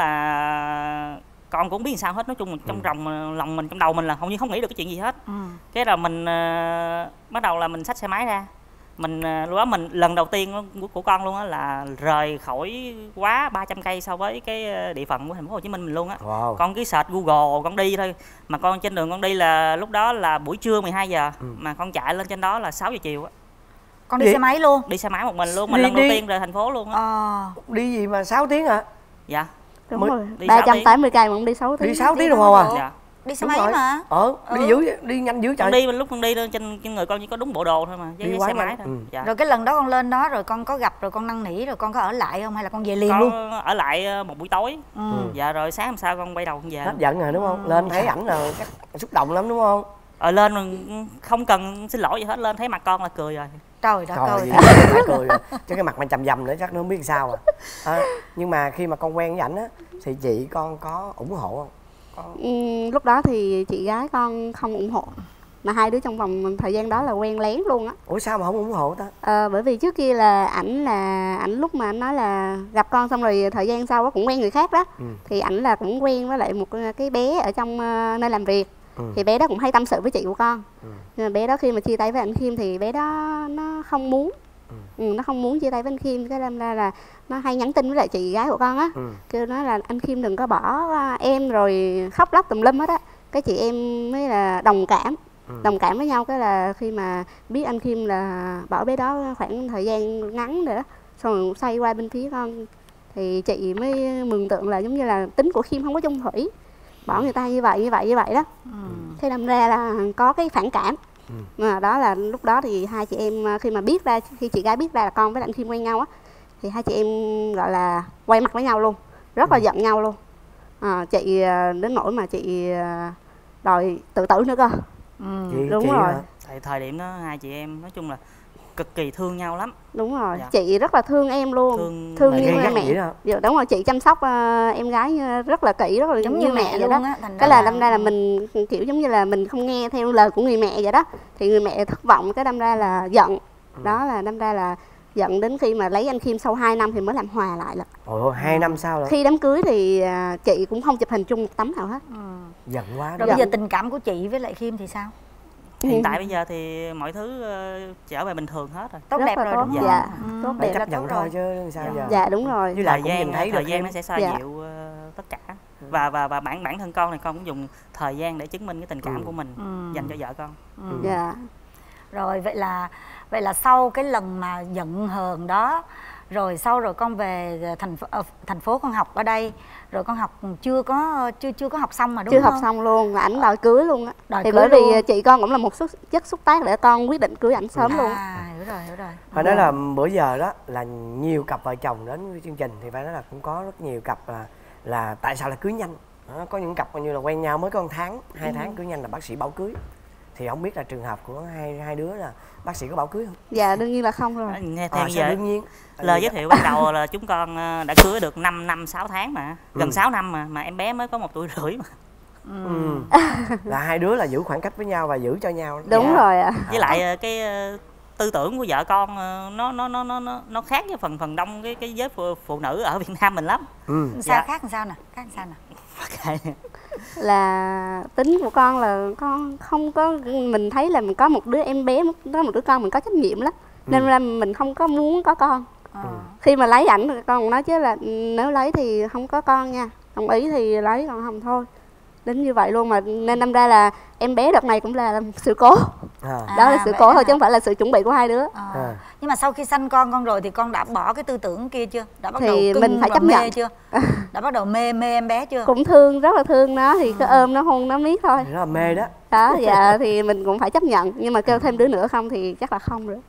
là con cũng biết sao hết, nói chung là trong lòng mình, trong đầu mình là hầu như không nghĩ được cái chuyện gì hết. Cái rồi mình bắt đầu là mình xách xe máy ra, mình lúc đó mình lần đầu tiên của con luôn á là rời khỏi quá 300 cây so với cái địa phận của thành phố Hồ Chí Minh mình luôn á. Con cứ search Google con đi thôi, mà con trên đường con đi là lúc đó là buổi trưa 12 giờ mà con chạy lên trên đó là 6 giờ chiều á.
Con đi xe máy luôn? Đi
xe máy một mình luôn, mà lần đầu tiên rời thành phố luôn á.
Đi gì mà 6 tiếng hả?
Dạ.
Đúng rồi, 380 cây mà cũng đi 6 tiếng.
Đi 6 tiếng đồng hồ à?
Dạ.
Đi xe máy mà.
Đi nhanh dữ trời.
Lúc đi lên trên người con chỉ có đúng bộ đồ thôi mà, với xe máy thôi.
Rồi cái lần đó con lên đó rồi con có gặp rồi con năn nỉ rồi con có ở lại không, hay là con về liền luôn?
Con ở lại một buổi tối. Dạ rồi sáng hôm sau con quay đầu con về.
Hết giận rồi đúng không? Lên thấy ảnh rồi chắc xúc động lắm đúng không?
Lên không cần xin lỗi gì hết, lên thấy mặt con là cười rồi.
Trời đất ơi.
Phải cười rồi. Chứ cái mặt mình chầm dầm nữa chắc nó không biết sao nhưng mà khi mà con quen với ảnh á thì chị con có ủng hộ không?
Lúc đó thì chị gái con không ủng hộ, mà hai đứa trong vòng thời gian đó là quen lén luôn á.
Ủa sao mà không ủng hộ ta?
Bởi vì trước kia là ảnh lúc mà anh nói là gặp con xong rồi thời gian sau cũng quen người khác đó. Thì ảnh là cũng quen với lại một cái bé ở trong nơi làm việc. Thì bé đó cũng hay tâm sự với chị của con. Nhưng mà bé đó khi mà chia tay với anh Khiêm thì bé đó nó không muốn. Nó không muốn chia tay với anh Khiêm, cái đâm ra là nó hay nhắn tin với lại chị gái của con á, kêu nói là anh Khiêm đừng có bỏ em, rồi khóc lóc tùm lum hết á. Cái chị em mới là đồng cảm với nhau. Cái là khi mà biết anh Khiêm là bỏ bé đó khoảng thời gian ngắn rồi đó, xong rồi xoay qua bên phía con, thì chị mới mường tượng là giống như là tính của Khiêm không có chung thủy, bỏ người ta như vậy đó. Thế đâm ra là có cái phản cảm. Mà đó là lúc đó thì hai chị em khi mà biết ra, khi chị gái biết ra là con với anh Khiêm quen nhau á, thì hai chị em gọi là quay mặt với nhau luôn, rất là giận nhau luôn. Chị đến nỗi mà chị đòi tự tử nữa cơ. Đúng rồi.
Thời điểm đó hai chị em nói chung là cực kỳ thương nhau lắm.
Đúng rồi. Chị rất là thương em luôn, thương như mẹ. Đúng rồi, chị chăm sóc em gái rất là kỹ, rất là giống như mẹ vậy đó. Cái là đâm ra là mình kiểu giống như là mình không nghe theo lời của người mẹ vậy đó, thì người mẹ thất vọng, cái đâm ra là giận. Đó là đâm ra là Giận đến khi mà lấy anh Khiêm sau 2 năm thì mới làm hòa lại là.
Ồ, 2 năm sau rồi.
Khi đám cưới thì chị cũng không chụp hình chung một tấm nào hết.
Giận quá.
Rồi bây giờ tình cảm của chị với lại Khiêm thì sao?
Hiện tại bây giờ thì mọi thứ trở về bình thường hết rồi.
Tốt đẹp rồi đúng không?
Dạ, tốt đẹp.
Chấp nhận thôi chứ sao giờ.
Dạ đúng rồi.
Với lại cũng nhìn thấy
thời gian nó sẽ xoa dịu tất cả. Và bản thân con này con cũng dùng thời gian để chứng minh cái tình cảm của mình dành cho vợ con.
Dạ.
Rồi vậy là sau cái lần mà giận hờn đó, rồi sau rồi con về thành phố con học ở đây, rồi con học chưa có học xong mà đúng
chưa
không?
Chưa học xong luôn, ảnh đòi cưới luôn á. Thì
bởi
vì chị con cũng là một chất xúc tác để con quyết định cưới ảnh sớm luôn.
Hiểu rồi.
Phải nói là bữa giờ đó là nhiều cặp vợ chồng đến với chương trình thì phải nói là cũng có rất nhiều cặp là tại sao là cưới nhanh. Có những cặp coi như là quen nhau mới có 1 tháng, 2 tháng cưới nhanh là bác sĩ bảo cưới. Thì không biết là trường hợp của hai đứa là bác sĩ có bảo cưới không?
Dạ đương nhiên là không rồi.
Nghe theo giờ
đương nhiên.
Lời giới thiệu ban đầu là chúng con đã cưới được 5 năm 6 tháng mà. Gần 6 năm mà em bé mới có 1 tuổi rưỡi mà.
Là hai đứa là giữ khoảng cách với nhau và giữ cho nhau.
Đúng rồi ạ.
Với lại cái tư tưởng của vợ con nó khác với phần đông cái giới phụ nữ ở Việt Nam mình lắm.
Sao khác làm sao nè?
Là tính của con là con không có, mình thấy là mình có một đứa em bé, có một đứa con mình có trách nhiệm lắm, nên là mình không có muốn có con. Khi mà lấy ảnh con nói chứ là nếu lấy thì không có con nha, đồng ý thì lấy, còn không thôi. Đến như vậy luôn mà, nên đâm ra là em bé đợt này cũng là sự cố. Đó là sự cố thôi chứ không phải là sự chuẩn bị của hai đứa.
Nhưng mà sau khi sanh con rồi thì con đã bỏ cái tư tưởng kia chưa? Đã bắt
thì
đầu
mình phải chấp nhận
chưa? Đã bắt đầu mê em bé chưa?
Cũng thương, rất là thương nó, thì cứ ôm nó hôn nó miết thôi.
Rất là mê đó.
Đó, dạ thì mình cũng phải chấp nhận, nhưng mà kêu thêm đứa nữa không thì chắc là không nữa.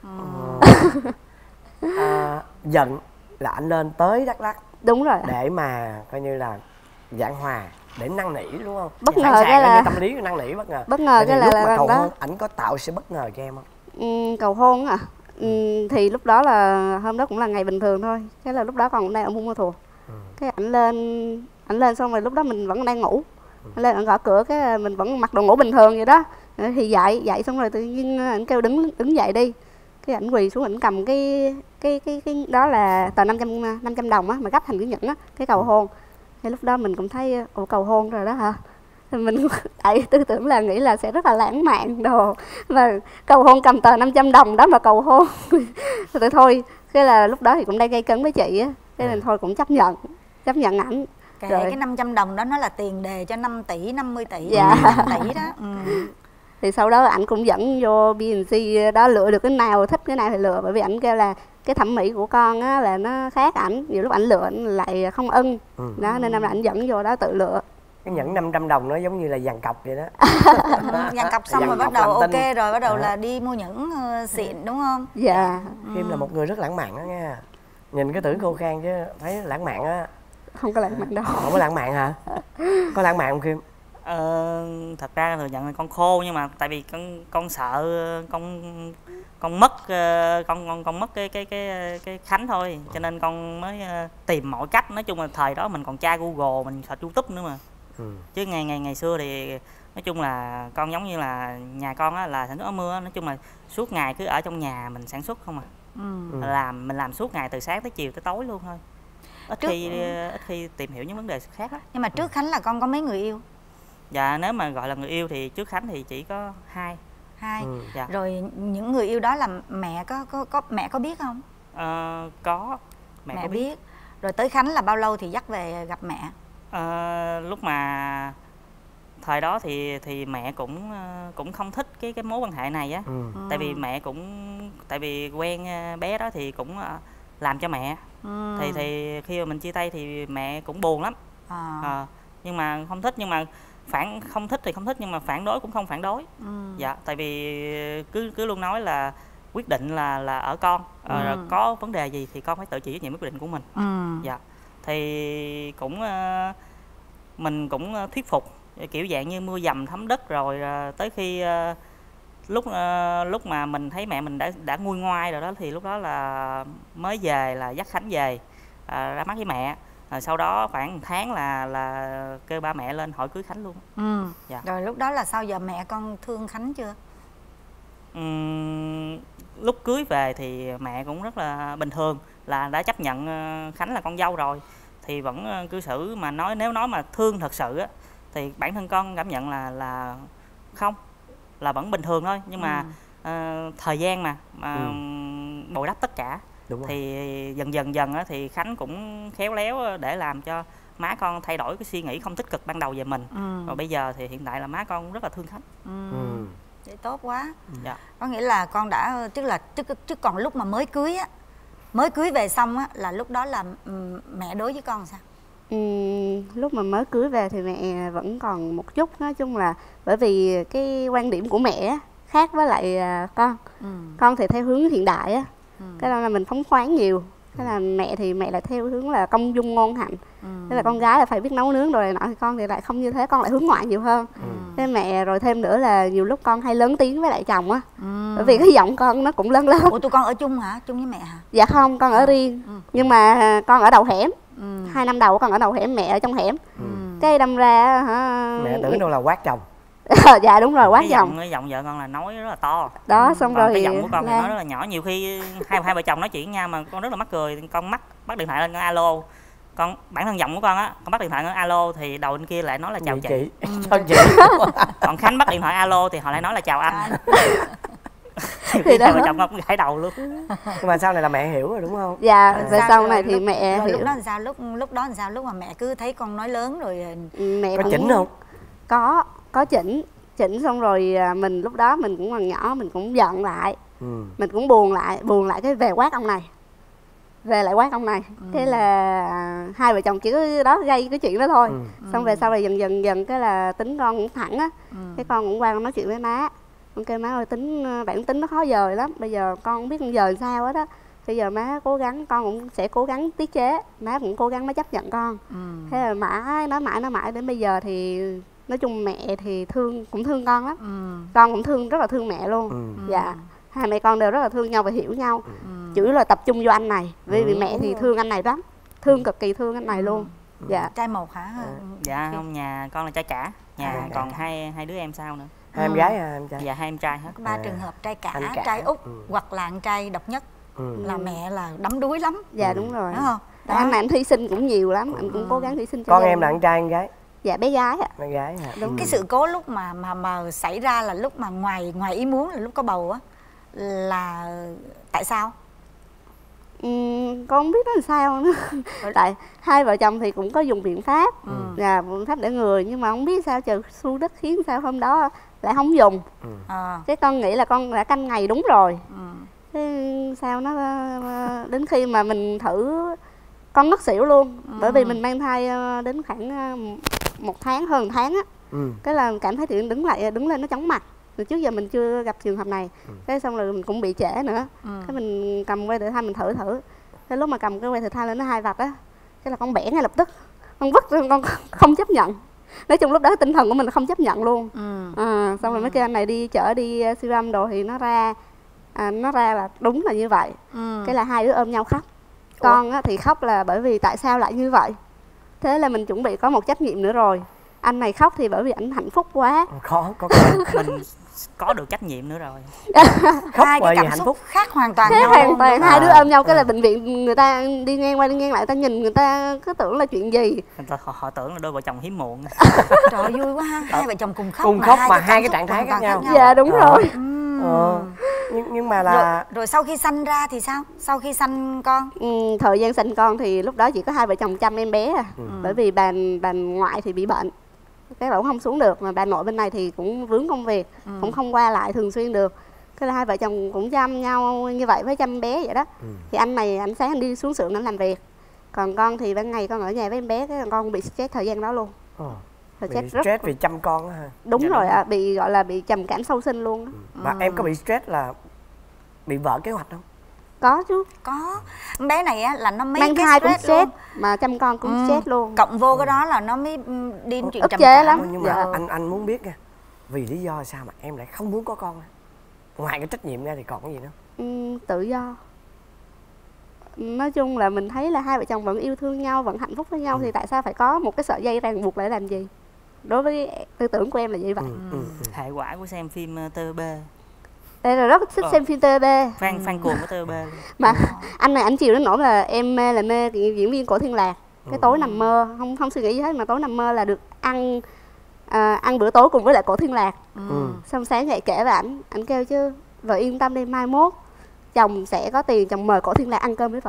Giận là anh lên tới Đắk Lắk.
Đúng rồi.
Để mà coi như là giảng hòa, để năn nỉ đúng không?
Bất ngờ cái là
tâm lý năn nỉ bất ngờ.
Bất ngờ cái là
cầu
đó.
hôn, ảnh có tạo sự bất ngờ cho em không?
Cầu hôn à? Thì lúc đó là hôm đó cũng là ngày bình thường thôi. Cái là lúc đó còn đang ở Buôn Ma Thuột. Cái ảnh lên xong rồi lúc đó mình vẫn đang ngủ. Anh lên ảnh gõ cửa, cái mình vẫn mặc đồ ngủ bình thường vậy đó. Thì dậy xong rồi tự nhiên ảnh kêu đứng dậy đi. Cái ảnh quỳ xuống, ảnh cầm cái đó là tờ 500 đồng á, mà gấp thành cái nhẫn á, cái cầu hôn. Thì lúc đó mình cũng thấy ủa cầu hôn rồi đó hả? Thì mình tư tưởng là nghĩ là sẽ rất là lãng mạn đồ, mà cầu hôn cầm tờ 500 đồng đó mà cầu hôn. Rồi thôi, cái là lúc đó thì cũng đang gây cấn với chị á, cái nên thôi cũng chấp nhận ảnh.
Cái 500 đồng đó nó là tiền đề cho 5 tỷ, 50 tỷ,
dạ.
5 tỷ đó.
Thì sau đó ảnh cũng dẫn vô BNC đó, lựa được cái nào thích cái nào thì lựa, bởi vì ảnh kêu là cái thẩm mỹ của con á là nó khác ảnh, nhiều lúc ảnh lựa ảnh lại không ưng. Đó nên là ảnh dẫn vô đó tự lựa.
Cái nhẫn 500 đồng nó giống như là dàn cọc vậy đó.
Dàn cọc xong rồi bắt đầu ok rồi, bắt đầu là đi mua nhẫn xịn đúng không?
Dạ.
Khiêm là một người rất lãng mạn đó nha. Nhìn cái tưởng khô khan chứ thấy lãng mạn á.
Không có lãng mạn đâu.
Không có lãng mạn hả? Có lãng mạn không Khiêm?
Thật ra thừa nhận là con khô, nhưng mà tại vì con sợ con mất con mất cái Khánh thôi, cho nên con mới tìm mọi cách. Nói chung là thời đó mình còn tra Google, mình search YouTube nữa mà. Chứ ngày xưa thì nói chung là con giống như là nhà con á là sản xuất áo mưa, nói chung là suốt ngày cứ ở trong nhà mình sản xuất không à. Mình làm suốt ngày từ sáng tới chiều tới tối luôn thôi. Ít khi tìm hiểu những vấn đề khác đó.
Nhưng mà trước Khánh là con có mấy người yêu?
Dạ nếu mà gọi là người yêu thì trước Khánh thì chỉ có 2.
Dạ. Rồi những người yêu đó là mẹ có biết không?
Có, mẹ có biết.
Rồi tới Khánh là bao lâu thì dắt về gặp mẹ?
Lúc mà thời đó thì mẹ cũng không thích cái mối quan hệ này á. Tại vì mẹ tại vì quen bé đó thì cũng làm cho mẹ. Thì khi mà mình chia tay thì mẹ cũng buồn lắm. Nhưng mà không thích, nhưng mà không thích thì không thích, nhưng mà phản đối cũng không phản đối. Dạ, tại vì cứ luôn nói là quyết định là ở con. Có vấn đề gì thì con phải tự chịu trách nhiệm quyết định của mình. Dạ, thì mình cũng thuyết phục kiểu dạng như mưa dầm thấm đất. Rồi tới khi lúc mà mình thấy mẹ mình đã nguôi ngoai rồi đó, thì lúc đó là mới về, là dắt Khánh về ra mắt với mẹ. Rồi sau đó khoảng 1 tháng là kêu ba mẹ lên hỏi cưới Khánh luôn.
Dạ. Rồi lúc đó là sao, giờ mẹ con thương Khánh chưa?
Lúc cưới về thì mẹ cũng rất là bình thường, là đã chấp nhận Khánh là con dâu rồi, thì vẫn cư xử mà nếu nói mà thương thật sự á thì bản thân con cảm nhận là không, là vẫn bình thường thôi, nhưng mà thời gian mà bồi đắp tất cả. Thì dần á, thì Khánh cũng khéo léo để làm cho má con thay đổi cái suy nghĩ không tích cực ban đầu về mình. Và bây giờ thì hiện tại là má con rất là thương Khánh.
Vậy tốt quá.
Dạ.
Có nghĩa là con đã chứ còn lúc mà mới cưới á, mới cưới về xong á, là lúc đó là mẹ đối với con sao?
Lúc mà mới cưới về thì mẹ vẫn còn một chút, nói chung là bởi vì cái quan điểm của mẹ khác với lại con thì theo hướng hiện đại á, cái đó là mình phóng khoáng nhiều, cái là mẹ thì mẹ lại theo hướng là công dung ngôn hạnh, thế là con gái là phải biết nấu nướng rồi này nọ, thì con thì lại không như thế, con lại hướng ngoại nhiều hơn. Thế mẹ rồi thêm nữa là nhiều lúc con hay lớn tiếng với lại chồng á, bởi vì cái giọng con nó cũng lớn lớn.
Ủa tụi con ở chung hả? Chung với mẹ hả?
Dạ không, con ở riêng, nhưng mà con ở đầu hẻm. 2 năm đầu con ở đầu hẻm, mẹ ở trong hẻm. Cái đâm ra hả,
mẹ tưởng đâu là quát chồng.
Dạ đúng rồi, quát chồng.
Cái giọng vợ con là nói rất là to
đó, xong rồi
cái giọng của con thì nói rất là nhỏ, nhiều khi hai vợ chồng nói chuyện với nhau mà con rất là mắc cười. Con bắt điện thoại lên, con alo, con bản thân giọng của con á, con bắt điện thoại lên alo thì đầu bên kia lại nói là chào chị.
Chào chị.
Còn Khánh bắt điện thoại alo thì họ lại nói là chào anh.
Thì
hai vợ chồng con cũng gãi đầu luôn.
Nhưng mà sau này là mẹ hiểu rồi đúng không?
Dạ, về sau này thì mẹ hiểu.
Lúc đó làm sao? Lúc đó làm sao? Lúc mà mẹ cứ thấy con nói lớn rồi
mẹ
có chỉnh không?
Có chỉnh xong rồi mình lúc đó mình cũng còn nhỏ, mình cũng giận lại, mình cũng buồn lại cái về quát ông này, về lại quát ông này. Thế là hai vợ chồng chỉ có đó gây cái chuyện đó thôi. Xong về sau rồi dần cái là tính con cũng thẳng á, cái con cũng qua con nói chuyện với má, con kêu má ơi bản tính nó khó dời lắm, bây giờ con không biết con dời sao hết á, bây giờ má cố gắng, con cũng sẽ cố gắng tiết chế, má cũng cố gắng má chấp nhận con. Thế là nói mãi đến bây giờ thì nói chung mẹ thì cũng thương con lắm, con cũng rất là thương mẹ luôn. Dạ, hai mẹ con đều rất là thương nhau và hiểu nhau. Chủ yếu là tập trung vô anh này, vì mẹ thì thương anh này lắm, cực kỳ thương anh này luôn. Dạ.
Trai một hả?
Dạ không, nhà con là trai cả, nhà còn hai đứa em sau nữa.
Hai em gái hả em trai?
Dạ hai em trai hết.
Có 3 trường hợp trai cả, trai út hoặc là anh trai độc nhất là mẹ là đắm đuối lắm.
Dạ đúng rồi.
Đúng không?
Anh này anh hy sinh cũng nhiều lắm, anh cũng cố gắng hy sinh cho
con em là anh trai anh gái?
Dạ bé gái ạ.
Bé gái hả?
Đúng. Cái sự cố lúc mà xảy ra là lúc mà ngoài ý muốn là lúc có bầu á, là tại sao?
Con không biết nói làm sao nữa. Tại hai vợ chồng thì cũng có dùng biện pháp, biện pháp để người, nhưng mà không biết sao trời xu đất khiến sao hôm đó lại không dùng. Cái con nghĩ là con đã canh ngày đúng rồi. Thế sao nó đến khi mà mình thử con ngất xỉu luôn, bởi vì mình mang thai đến khoảng 1 tháng, hơn 1 tháng á. Cái là cảm thấy thì đứng lên nó chóng mặt. Từ trước giờ mình chưa gặp trường hợp này. Cái xong rồi mình cũng bị trễ nữa. Cái mình cầm que thử thai mình thử. Cái lúc mà cầm cái que thử thai lên nó 2 vạch á, cái là con bẻ ngay lập tức. Con vứt ra, con không chấp nhận. Nói chung lúc đó tinh thần của mình không chấp nhận luôn. Xong rồi mấy cái anh này đi chở đi siêu âm đồ thì nó ra là đúng là như vậy. Cái là hai đứa ôm nhau khóc. Con á, thì khóc là bởi vì tại sao lại như vậy. Thế là mình chuẩn bị có một trách nhiệm nữa rồi. Anh này khóc thì bởi vì anh hạnh phúc quá.
Mình có được trách nhiệm nữa rồi.
Khóc hai cái cảm xúc khác hoàn toàn nhau.
Hoàn toàn hai đứa ôm nhau, cái là bệnh viện người ta đi ngang qua đi ngang lại, người ta nhìn người ta cứ tưởng là chuyện gì.
Họ tưởng là đôi vợ chồng hiếm muộn.
Trời ơi, vui quá ha. Hai vợ chồng cùng khóc
mà hai cái trạng thái khác nhau.
Dạ đúng rồi.
Nhưng mà là
rồi sau khi sanh ra thì sao? Sau khi sanh con?
Thời gian sanh con thì lúc đó chỉ có hai vợ chồng chăm em bé à. Bởi vì bà ngoại thì bị bệnh, cái bà cũng không xuống được, mà bà nội bên này thì cũng vướng công việc, cũng không qua lại thường xuyên được. Cái là hai vợ chồng cũng chăm nhau như vậy, với chăm bé vậy đó. Thì anh này anh sáng anh đi xuống xưởng anh làm việc, còn con thì ban ngày con ở nhà với em bé, cái con bị stress thời gian đó luôn.
Bị stress vì chăm con á hả?
Đúng rồi ạ, bị gọi là bị trầm cảm sau sinh luôn.
Mà em có bị stress là bị vỡ kế hoạch không?
Có chứ.
Có. Bé này á là nó mấy
mang
cái
thai cũng
stress
stress mà chăm con cũng stress luôn.
Cộng vô cái đó là nó mới đi chuyện trầm
cảm
lắm.
Nhưng mà anh muốn biết nha, vì lý do sao mà em lại không muốn có con? Ngoài cái trách nhiệm ra thì còn cái gì nữa?
Tự do. Nói chung là mình thấy là hai vợ chồng vẫn yêu thương nhau, vẫn hạnh phúc với nhau, thì tại sao phải có một cái sợi dây ràng buộc lại làm gì? Đối với tư tưởng của em là như vậy.
Hệ quả của xem phim TVB.
Đây là rất thích xem phim TVB.
Fan cuồng của TVB luôn.
Mà anh này ảnh chiều đến nỗi là em mê là mê diễn viên Cổ Thiên Lạc. Cái tối nằm mơ, không suy nghĩ gì hết mà tối nằm mơ là được ăn bữa tối cùng với lại Cổ Thiên Lạc. Xong sáng dậy kể với ảnh kêu chứ vợ yên tâm đi, mai mốt chồng sẽ có tiền, chồng mời Cổ Thiên Lạc ăn cơm với vợ.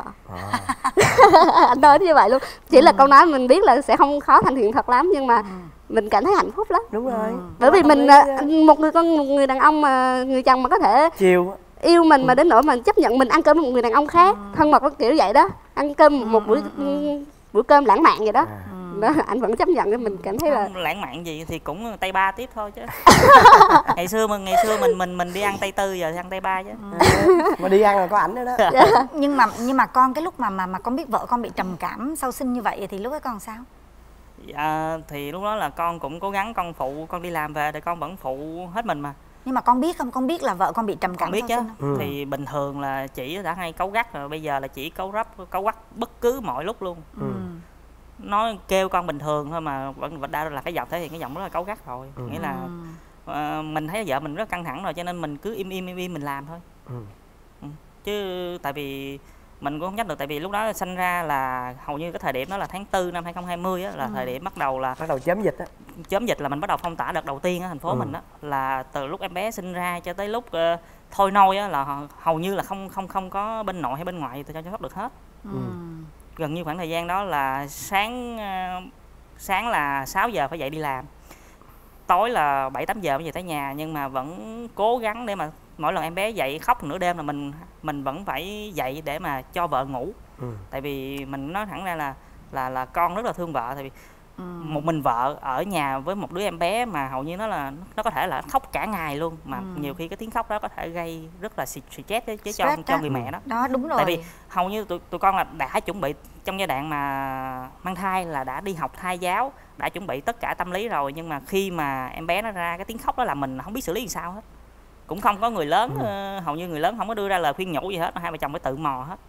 Anh nói như vậy luôn. Chỉ là câu nói mình biết là sẽ không khó thành hiện thật lắm, nhưng mà mình cảm thấy hạnh phúc lắm.
Đúng rồi.
Bởi vì mình một người đàn ông mà người chồng mà có thể
chiều
yêu mình mà đến nỗi mà chấp nhận mình ăn cơm với một người đàn ông khác, thân mật kiểu vậy đó, ăn cơm một bữa cơm lãng mạn vậy đó. Đó, anh vẫn chấp nhận, mình cảm thấy là
lãng mạn gì thì cũng Tây Ba tiếp thôi chứ. ngày xưa mình đi ăn Tây Tư, giờ thì ăn Tây Ba chứ.
Mà đi ăn là có ảnh nữa đó.
Nhưng mà con cái lúc mà con biết vợ con bị trầm cảm sau sinh như vậy thì lúc ấy con sao?
Dạ, thì lúc đó là con cũng cố gắng, con phụ, con đi làm về thì con vẫn phụ hết mình mà.
Nhưng mà con biết không, con biết là vợ con bị trầm cảm
biết
sau
chứ.
sinh không?
Thì bình thường là chị đã hay cáu gắt rồi, bây giờ là chỉ cáu gắt bất cứ mọi lúc luôn. Nói kêu con bình thường thôi mà vẫn đa là cái giọng thể hiện cái giọng rất là cáu gắt rồi. Nghĩa là mình thấy vợ mình rất căng thẳng rồi cho nên mình cứ im mình làm thôi. Chứ tại vì mình cũng không trách được, tại vì lúc đó sinh ra là hầu như cái thời điểm đó là tháng 4 năm 2020 á, là thời điểm bắt đầu
chớm dịch á.
Chớm dịch là mình bắt đầu phong tỏa đợt đầu tiên ở thành phố mình á, là từ lúc em bé sinh ra cho tới lúc thôi nôi á là hầu như là không có bên nội hay bên ngoại tôi cho phép được hết. Gần như khoảng thời gian đó là sáng là 6 giờ phải dậy đi làm, tối là 7-8 giờ mới về tới nhà, nhưng mà vẫn cố gắng để mà mỗi lần em bé dậy khóc nửa đêm là mình vẫn phải dậy để mà cho vợ ngủ. Tại vì mình nói thẳng ra là con rất là thương vợ, tại vì một mình vợ ở nhà với một đứa em bé mà hầu như nó có thể là khóc cả ngày luôn, mà nhiều khi cái tiếng khóc đó có thể gây rất là stress chứ cho người mẹ đó.
Đó đúng rồi.
Tại vì hầu như tụi con là đã chuẩn bị trong giai đoạn mà mang thai là đã đi học thai giáo, đã chuẩn bị tất cả tâm lý rồi, nhưng mà khi mà em bé nó ra cái tiếng khóc đó là mình không biết xử lý làm sao hết. Cũng không có người lớn, hầu như người lớn không có đưa ra lời khuyên nhủ gì hết, hai vợ chồng phải tự mò hết.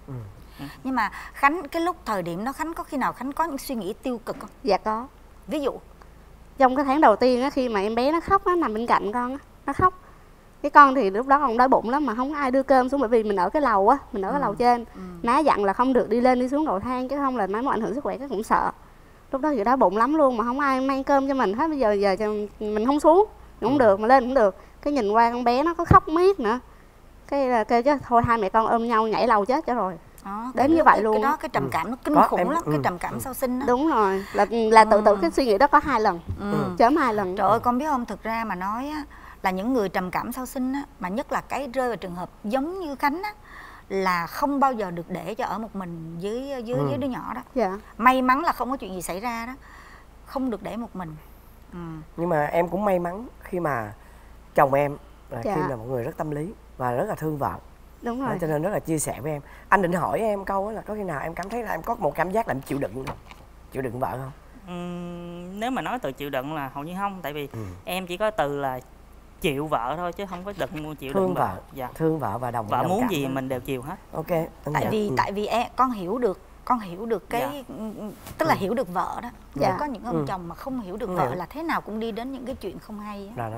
Nhưng mà Khánh, cái lúc thời điểm đó Khánh có khi nào Khánh có những suy nghĩ tiêu cực không?
Dạ có.
Ví dụ
trong cái tháng đầu tiên á, khi mà em bé nó khóc, nó nằm bên cạnh con á, nó khóc, cái con thì lúc đó còn đói bụng lắm mà không có ai đưa cơm xuống, bởi vì mình ở cái lầu á, mình ở cái lầu trên. Má dặn là không được đi lên đi xuống cầu thang chứ không là má muốn ảnh hưởng sức khỏe, cái cũng sợ. Lúc đó thì đói bụng lắm luôn mà không ai mang cơm cho mình hết. Bây giờ mình không xuống cũng được mà lên cũng được, cái nhìn qua con bé nó có khóc miết nữa, cái là kêu chứ thôi hai mẹ con ôm nhau nhảy lầu chết cho rồi. Đến như vậy luôn.
Cái đó cái trầm cảm nó kinh khủng lắm, cái trầm cảm sau sinh đó.
Đúng rồi, là tự cái suy nghĩ đó có 2 lần, chớm 2 lần.
Trời ơi, con biết không, thực ra mà nói á, là những người trầm cảm sau sinh á, mà nhất là cái rơi vào trường hợp giống như Khánh á, là không bao giờ được để cho ở một mình với đứa nhỏ đó.
Dạ.
May mắn là không có chuyện gì xảy ra đó, không được để một mình.
Nhưng mà em cũng may mắn khi mà chồng em là khi là một người rất tâm lý và rất là thương vợ.
Đúng rồi.
Cho nên rất là chia sẻ với em. Anh định hỏi em câu là có khi nào em cảm thấy là em có một cảm giác là em chịu đựng vợ không?
Nếu mà nói từ chịu đựng là hầu như không, tại vì em chỉ có từ là chịu vợ thôi chứ không có chịu đựng vợ.
Dạ. Thương vợ và
vợ muốn gì mình đều chiều hết.
Ok.
Tại vì con hiểu được cái tức là hiểu được vợ đó. Dạ. Có những ông chồng mà không hiểu được vợ là thế nào cũng đi đến những cái chuyện không hay á.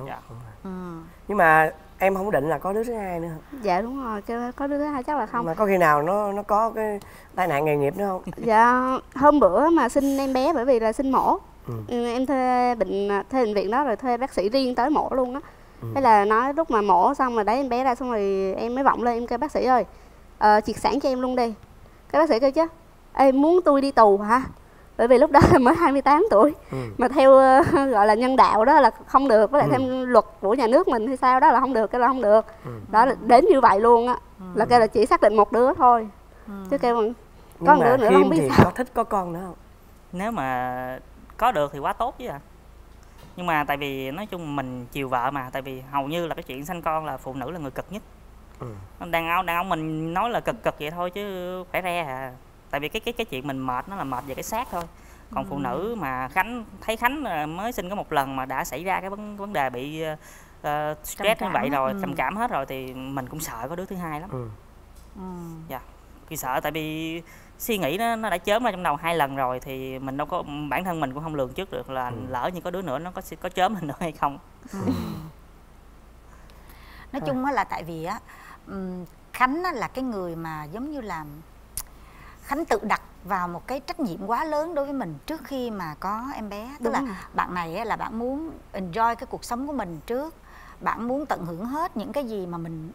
Nhưng mà em không định là có đứa thứ hai nữa không?
Dạ đúng rồi, có đứa thứ hai chắc là không.
Mà có khi nào nó có cái tai nạn nghề nghiệp nữa không?
Dạ, hôm bữa mà sinh em bé bởi vì là sinh mổ. Em thuê bệnh viện đó rồi thuê bác sĩ riêng tới mổ luôn á. Thế là nói lúc mà mổ xong rồi đấy em bé ra xong rồi em mới vọng lên em kêu bác sĩ ơi, triệt sản cho em luôn đi. Cái bác sĩ kêu chứ, ê muốn tôi đi tù hả? Bởi vì lúc đó là mới 28 tuổi mà theo gọi là nhân đạo đó là không được, với lại thêm luật của nhà nước mình hay sao đó là không được, cái là không được. Đó là đến như vậy luôn á, là kêu là chỉ xác định một đứa thôi, chứ kêu mà có một đứa nữa không biết
thì
sao.
có thích có con nữa không?
Nếu mà có được thì quá tốt chứ ạ. Nhưng mà tại vì nói chung mình chiều vợ mà, tại vì hầu như là cái chuyện sanh con là phụ nữ là người cực nhất. Đàn ông mình nói là cực vậy thôi chứ phải re à. Tại vì cái chuyện mình mệt nó là mệt về cái xác thôi. Còn phụ nữ mà Khánh mới sinh có một lần mà đã xảy ra cái vấn đề bị stress như vậy rồi, trầm cảm hết rồi thì mình cũng sợ có đứa thứ hai lắm. Dạ. Thì sợ tại vì suy nghĩ nó đã chớm ra trong đầu 2 lần rồi thì mình đâu có, bản thân mình cũng không lường trước được là lỡ như có đứa nữa nó có chớm lên nữa hay không.
Nói chung á là tại vì á Khánh á là cái người mà giống như là Khánh tự đặt vào một cái trách nhiệm quá lớn đối với mình trước khi mà có em bé. Tức là bạn này á, là bạn muốn enjoy cái cuộc sống của mình trước, bạn muốn tận hưởng hết những cái gì mà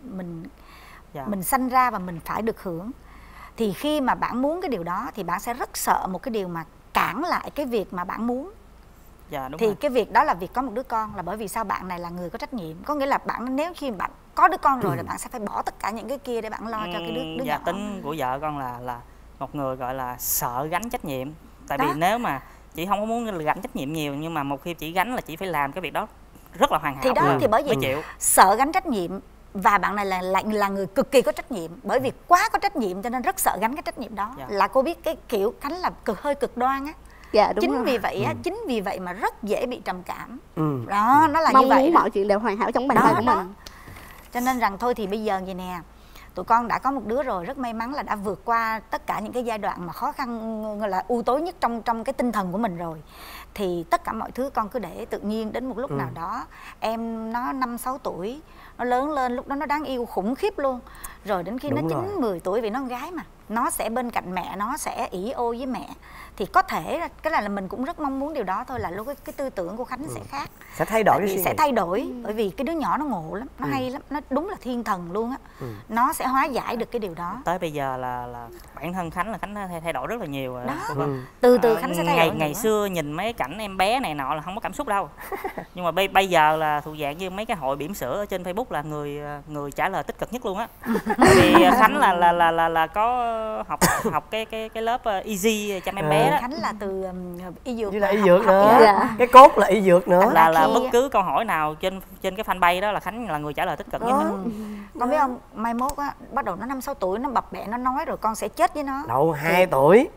mình sanh ra và mình phải được hưởng. Thì khi mà bạn muốn cái điều đó thì bạn sẽ rất sợ một cái điều mà cản lại cái việc mà bạn muốn. Đúng thì rồi. Cái việc đó là việc có một đứa con, là bởi vì sao bạn này là người có trách nhiệm. Có nghĩa là bạn nếu khi bạn có đứa con rồi là bạn sẽ phải bỏ tất cả những cái kia để bạn lo cho cái đứa nhỏ.
Tính của vợ con là một người gọi là sợ gánh trách nhiệm. Tại vì nếu mà chị không có muốn gánh trách nhiệm nhiều, nhưng mà một khi chị gánh là chị phải làm cái việc đó rất là hoàn hảo.
Thì đó thì bởi vì sợ gánh trách nhiệm. Và bạn này là người cực kỳ có trách nhiệm. Bởi vì quá có trách nhiệm cho nên rất sợ gánh cái trách nhiệm đó. Là cô biết cái kiểu Khánh là hơi cực đoan á. Đúng chính rồi. Vì vậy á, chính vì vậy mà rất dễ bị trầm cảm. Đó, nó là như vậy.
Mong mọi chuyện đều hoàn hảo trong bàn tay của mình.
Cho nên rằng thôi thì bây giờ vậy nè, tụi con đã có một đứa rồi, rất may mắn là đã vượt qua tất cả những cái giai đoạn mà khó khăn, gọi là u tối nhất trong cái tinh thần của mình rồi. Thì tất cả mọi thứ con cứ để tự nhiên, đến một lúc nào đó em nó 5-6 tuổi, nó lớn lên, lúc đó nó đáng yêu khủng khiếp luôn. Rồi đến khi nó 9-10 tuổi, vì nó con gái mà, nó sẽ bên cạnh mẹ, nó sẽ ỷ ô với mẹ. Thì có thể cái này là mình cũng rất mong muốn điều đó thôi, là lúc cái tư tưởng của Khánh sẽ khác,
sẽ thay đổi,
sẽ thay đổi. Bởi vì cái đứa nhỏ nó ngộ lắm, nó hay lắm, nó đúng là thiên thần luôn á. Nó sẽ hóa giải được cái điều đó.
Tới bây giờ là bản thân Khánh thay đổi rất là nhiều rồi.
Đó. Từ từ Khánh sẽ thay đổi.
Ngày xưa nhìn mấy cảnh em bé này nọ là không có cảm xúc đâu. Nhưng mà bây giờ là thuộc dạng như mấy cái hội bỉm sữa ở trên Facebook là người trả lời tích cực nhất luôn á. Vì Khánh là có học cái lớp Easy chăm em bé đó.
Khánh là từ y dược.
Như là y dược nữa. Cái cốt là y dược nữa.
Là bất cứ câu hỏi nào trên cái fanpage đó là Khánh là người trả lời tích cực nhất.
Con biết không, mai mốt á, bắt đầu nó 5-6 tuổi nó bập bẹ nó nói rồi con sẽ chết với nó.
Đâu 2 tuổi,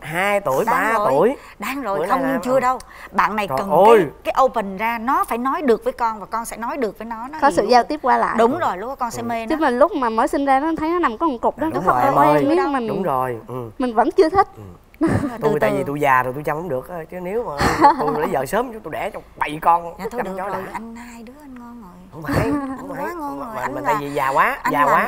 3 tuổi.
Đáng rồi, không chưa đâu. Bạn này cần cái open ra, nó phải nói được với con và con sẽ nói được với nó.
Có sự giao tiếp qua lại.
Đúng rồi, lúc đó con sẽ mê nó.
Chứ mình lúc mà mới sinh ra nó thấy nó nằm có một cục đó, nó khóc em mình.
Đúng rồi.
Mình vẫn chưa thích.
Tôi tại vì tôi già rồi tôi chăm không được, chứ nếu mà tôi lấy vợ sớm tôi đẻ cho 7 con.
Thôi được rồi, anh 2 đứa anh ngon rồi.
Không phải
quá ngon rồi. Anh
tại vì già quá,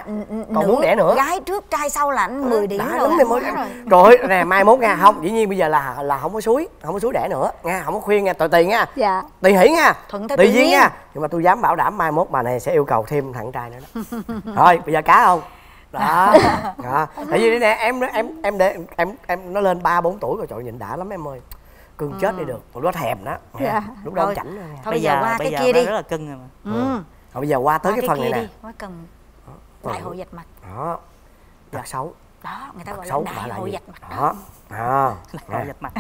còn muốn đẻ nữa.
Gái trước trai sau là anh 10 điểm rồi.
Rồi nè, mai mốt nha, không, dĩ nhiên bây giờ là không có suối đẻ nữa nha, không có khuyên nha, tiền nha.
Dạ.
Tùy hỷ nha.
Tùy
duyên nha. Nhưng mà tôi dám bảo đảm mai mốt bà này sẽ yêu cầu thêm thằng trai nữa đó. Rồi, bây giờ cá không? Đó. Tại vì nè em nó lên 3-4 tuổi rồi, trời nhìn đã lắm em ơi. Cưng chết đi được, lúc đó thèm đó. Lúc đó chảnh rồi.
Thôi bây giờ qua cái kia đi.
Rất là cưng rồi mà.
Bây giờ qua tới cái phần này nè.
Quá cần đại hội vạch mặt.
Đó. Tật xấu.
Đó, người ta gọi là đại hội vạch mặt.
Đó.
Đại hội vạch mặt.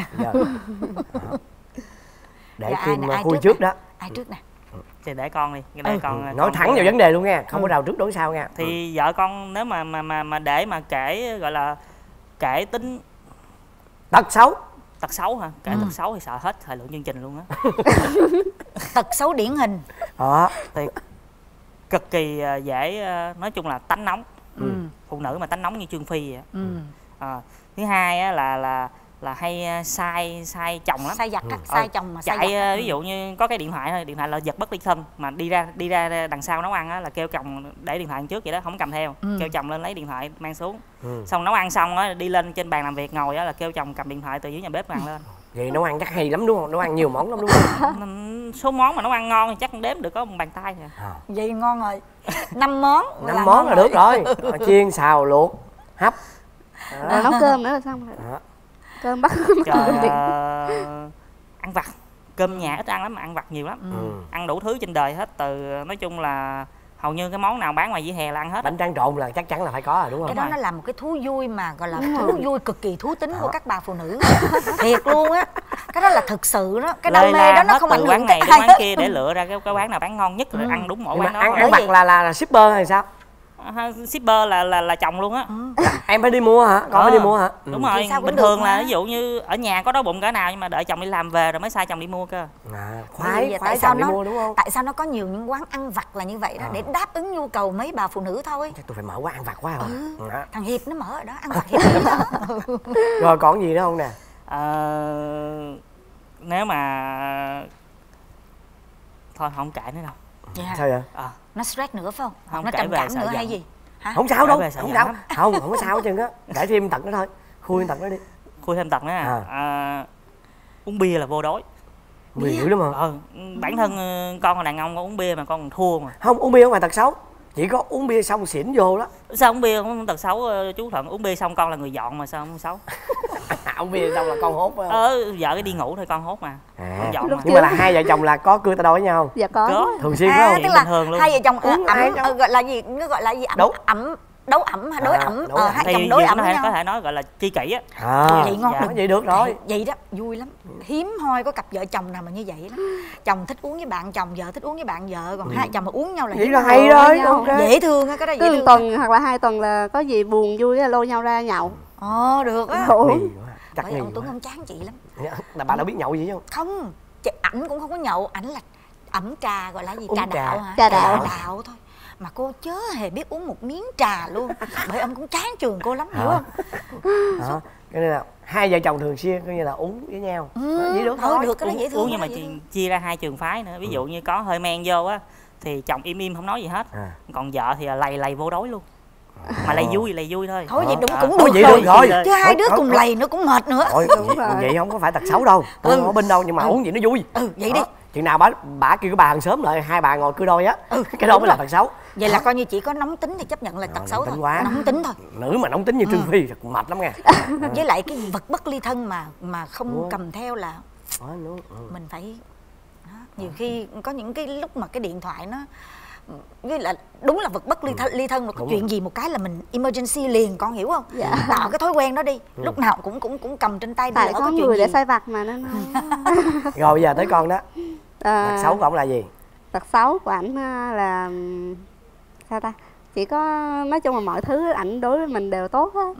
Để Kim khui trước đó.
Ai trước nè?
Thì để con đi, để con
nói thẳng vào vấn đề luôn nha, không có rào trước đối sau nha.
Thì vợ con nếu mà để mà kể, gọi là kể tính
tật xấu
hả? Kể tật xấu thì sợ hết thời lượng chương trình luôn á.
Tật xấu điển hình
thì cực kỳ dễ, nói chung là tánh nóng. Phụ nữ mà tánh nóng như Trương Phi vậy. Thứ hai á là hay sai chồng lắm,
sai vặt á, sai chồng mà
chạy ví dụ như có cái điện thoại thôi, điện thoại là giật bất ly thân, mà đi ra đằng sau nấu ăn á là kêu chồng để điện thoại trước vậy đó, không cầm theo, kêu chồng lên lấy điện thoại mang xuống, xong nấu ăn xong á đi lên trên bàn làm việc ngồi á là kêu chồng cầm điện thoại từ dưới nhà bếp ăn lên.
Vậy nấu ăn chắc hay lắm đúng không? Nấu ăn nhiều món lắm đúng không?
Số món mà nấu ăn ngon thì chắc đếm được có một bàn tay rồi.
Vậy ngon rồi. 5 món.
5 món là được rồi. Chiên, xào, luộc, hấp.
Nấu cơm nữa là xong rồi. Cơm bắt
ăn vặt, cơm nhà ít ăn lắm mà ăn vặt nhiều lắm. Ăn đủ thứ trên đời hết, từ nói chung là hầu như cái món nào bán ngoài vỉa hè là ăn hết.
Bánh tráng trộn là chắc chắn là phải có rồi đúng không?
Cái đó nó là một cái thú vui mà gọi là thú vui cực kỳ thú tính của các bà phụ nữ. Thiệt luôn á. Cái đó là thực sự đó, cái đam mê đó nó không ảnh hưởng
quán này đến quán kia để lựa ra cái quán nào bán ngon nhất rồi ăn đúng mỗi quán đó.
Ăn vặt là shipper hay sao?
Shipper là chồng luôn á.
Em phải đi mua hả? Con phải đi mua hả?
Đúng rồi, bình thường là ví dụ như ở nhà có đói bụng cỡ nào nhưng mà đợi chồng đi làm về rồi mới sai chồng đi mua cơ.
Khoái chồng đi mua đúng không?
Tại sao nó có nhiều những quán ăn vặt là như vậy đó, để đáp ứng nhu cầu mấy bà phụ nữ thôi.
Tôi phải mở quán ăn vặt quá rồi.
Thằng Hiệp nó mở ở đó, ăn vặt Hiệp đó.
Rồi còn gì nữa không nè?
Nếu mà thôi không kể nữa đâu.
Sao vậy?
Nó stress nữa phải không?
Không,
Nó
kể
trầm
về
cảm
sợ
nữa
giận.
hay gì? Hả?
Không sao đâu,
Kể về sợ
không
giận
sao.
lắm.
Không có sao hết trơn á. Kể thêm tật nữa thôi. Khui tật nữa đi.
Khui thêm tật nữa uống bia là vô đối.
Bia dữ lắm mà.
Bản thân con là đàn ông con uống bia mà con còn thua mà.
Không, uống bia không phải tật xấu. Chỉ có uống bia xong xỉn vô đó.
Sao uống bia không tật xấu chú Thuận? Uống bia xong con là người dọn mà sao không xấu?
Uống bia xong là con hốt phải không?
Vợ cái đi ngủ thôi con hốt mà. Dọn
mà. Nhưng mà là hai vợ chồng là có cưa tay đôi với nhau?
Dạ có.
Thường xuyên phải không?
Tức là
thường luôn.
hai vợ chồng
ấm
gọi là gì? Nó gọi là gì?
Đấu
ẩm đối ẩm. Hai chồng
thì
đối ẩm với nhau.
có thể nói gọi là tri kỷ á.
Vậy ngon.
Vậy được rồi.
Vậy đó vui lắm. Hiếm hoi có cặp vợ chồng nào mà như vậy lắm. Chồng thích uống với bạn chồng, vợ thích uống với bạn vợ, còn hai chồng mà uống nhau là
vậy là hay rồi.
Dễ thương á, cái đó dễ thương.
Cứ tuần hoặc là 2 tuần là có gì buồn vui lôi nhau ra nhậu.
Được á. Bởi ông Tuấn ông chán chị lắm.
Là bà đã biết nhậu gì chứ?
Không, ảnh cũng không có nhậu, ảnh là ẩm trà, gọi là gì? Trà đạo hả?
Trà đạo
thôi. Mà cô chớ hề biết uống một miếng trà luôn. Bởi ông cũng chán trường cô lắm, hiểu không?
Cái này là hai vợ chồng thường xuyên coi như là uống với nhau.
Vậy được thôi, được cái đó dễ thương.
Uống nhưng mà chia ra hai trường phái nữa. Ví dụ như có hơi men vô á thì chồng im không nói gì hết. Còn vợ thì lầy vô đối luôn. Mà lầy vui thôi.
Thôi vậy cũng được rồi. Chứ hai đứa cùng lầy nữa cũng mệt nữa.
Vậy không có phải tật xấu đâu. Tôi không có bên đâu nhưng mà uống vậy nó vui.
Vậy đi.
Chừng nào bả kêu cái bà hàng xóm lại, hai bà ngồi cưa đôi á. Cái đó mới là tật xấu.
Vậy là coi như chỉ có nóng tính thì chấp nhận là tật xấu thôi. Nóng tính thôi.
Nữ mà nóng tính như Trương Phi thì mệt lắm nghe.
Với lại cái vật bất ly thân mà không cầm theo là mình phải nhiều khi có những cái lúc mà cái điện thoại nó với là đúng là vật bất ly thân mà có chuyện gì một cái là mình emergency liền, con hiểu không? Tạo cái thói quen đó đi, lúc nào cũng cầm trên tay.
Tại có người để sai vặt mà nên
rồi bây giờ tới con đó. Tật xấu của ông là gì?
Tật xấu của ảnh là sao ta? Chỉ có nói chung là mọi thứ ảnh đối với mình đều tốt hết.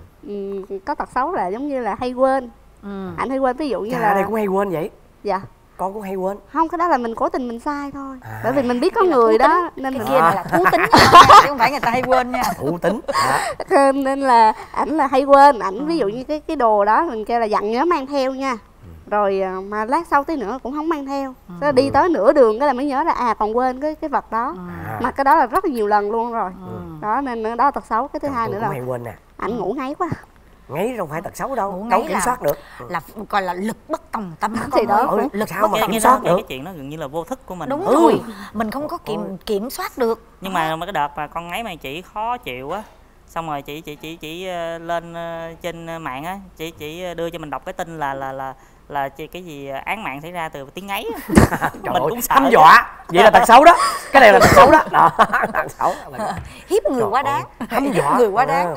Có tật xấu là giống như là hay quên. Ảnh hay quên, ví dụ như là
đây cũng hay quên vậy.
Dạ.
Con cũng hay quên.
Không, cái đó là mình cố tình mình sai thôi. Bởi vì mình biết có người đó nên
cái kia là thú tính chứ không phải người ta hay quên nha.
Thú tính.
Nên là ảnh là hay quên. Ảnh ví dụ như cái đồ đó mình kêu là dặn nhớ mang theo nha. Rồi mà lát sau tí nữa cũng không mang theo. Cái đi tới nửa đường cái là mới nhớ là còn quên cái vật đó. Mà cái đó là rất là nhiều lần luôn rồi. Đó nên đó là tật xấu. Cái thứ hai nữa là
hay quên nè.
Ảnh ngủ ngáy quá.
Ngáy không phải tật xấu đâu, đâu kiểm soát được.
Là gọi là lực bất tòng tâm
thì đó.
Lực sao mà kiểm soát được?
Cái chuyện nó gần như là vô thức của mình.
Đúng rồi, mình không có kiểm soát được.
Nhưng mà cái đợt mà con ngáy mà chị khó chịu á, xong rồi chị lên trên mạng á, chị đưa cho mình đọc cái tin là cái gì án mạng xảy ra từ tiếng ngáy. Mình cũng sợ.
Hăm dọa. Vậy là tật xấu đó. Cái này là tật xấu đó. Tật xấu.
Hiếp người quá đáng.
Hăm dọa
người quá đáng.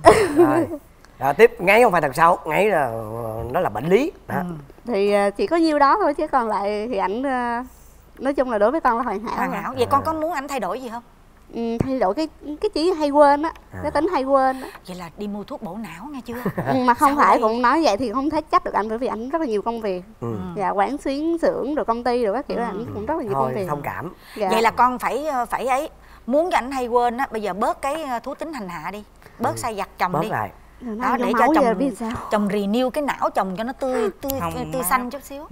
Rồi tiếp, ngáy không phải tật xấu, ngáy là nó là bệnh lý.
Thì chỉ có nhiêu đó thôi chứ còn lại thì ảnh nói chung là đối với con là hoàn hảo.
Hoàn hảo. Vậy con có muốn ảnh thay đổi gì không?
Thay đổi cái chỉ hay quên á, cái tính hay quên á.
Vậy là đi mua thuốc bổ não nghe chưa?
Mà không phải cũng nói vậy thì không thể trách được anh, bởi vì ảnh rất là nhiều công việc. Dạ, quản xuyến xưởng rồi công ty rồi các kiểu, ảnh cũng rất là nhiều công việc.
Thông cảm.
Vậy là con phải ấy muốn cho ảnh hay quên á, bây giờ bớt cái thú tính hành hạ đi, bớt sai vặt chồng đi.
Lại.
Đó để cho chồng renew cái não chồng cho nó tươi xanh chút xíu.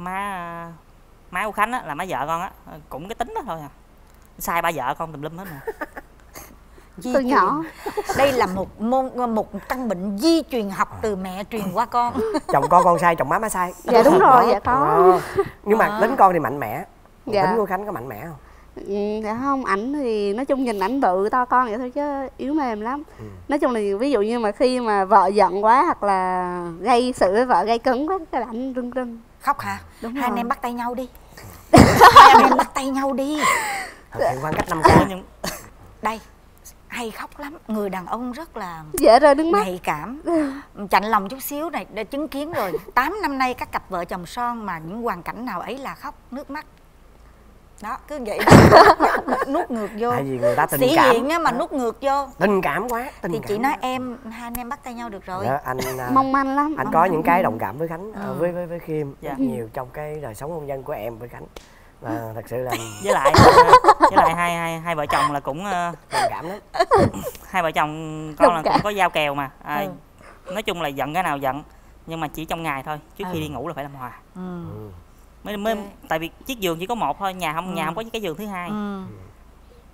Má của Khánh á, là má vợ con á, cũng cái tính đó thôi à. Sai ba vợ con tùm lum hết mà.
Từ nhỏ.
Đây là một căn bệnh di truyền học từ mẹ truyền qua con.
Chồng con sai, chồng má sai.
Dạ đúng rồi, dạ có.
Nhưng mà tính con thì mạnh mẽ.
Dạ.
Tính của Khánh có mạnh mẽ không?
Dạ không, ảnh thì nói chung nhìn ảnh bự to con vậy thôi chứ yếu mềm lắm. Nói chung là ví dụ như mà khi mà vợ giận quá hoặc là gây sự với vợ, gây cứng quá cái là ảnh rưng rưng.
Khóc hả?
Đúng
hai
rồi.
anh em bắt tay nhau đi. Hai anh em bắt tay nhau đi.
Thực hiện khoảng cách 5 ca.
Đây, hay khóc lắm. Người đàn ông rất là
dễ rơi nước mắt,
nhạy cảm, chạnh lòng chút xíu này. Đã chứng kiến rồi 8 năm nay các cặp vợ chồng son mà những hoàn cảnh nào ấy là khóc nước mắt. Đó, cứ vậy đó. Nuốt ngược vô.
Tại vì người ta tình
sĩ
cảm.
diện á mà nuốt ngược vô.
Tình cảm quá.
Thì chị nói hai anh em bắt tay nhau được rồi.
Dạ, anh
mong manh lắm.
Anh có những cái đồng cảm với Khánh, với Khiêm rất nhiều trong cái đời sống hôn nhân của em với Khánh. Và thật sự là
với lại hai vợ chồng là cũng
đồng cảm lắm.
Hai vợ chồng con là cũng có giao kèo mà. Nói chung là giận cái nào giận, nhưng mà chỉ trong ngày thôi, trước khi đi ngủ là phải làm hòa. Mới tại vì chiếc giường chỉ có một thôi, nhà không có cái giường thứ hai.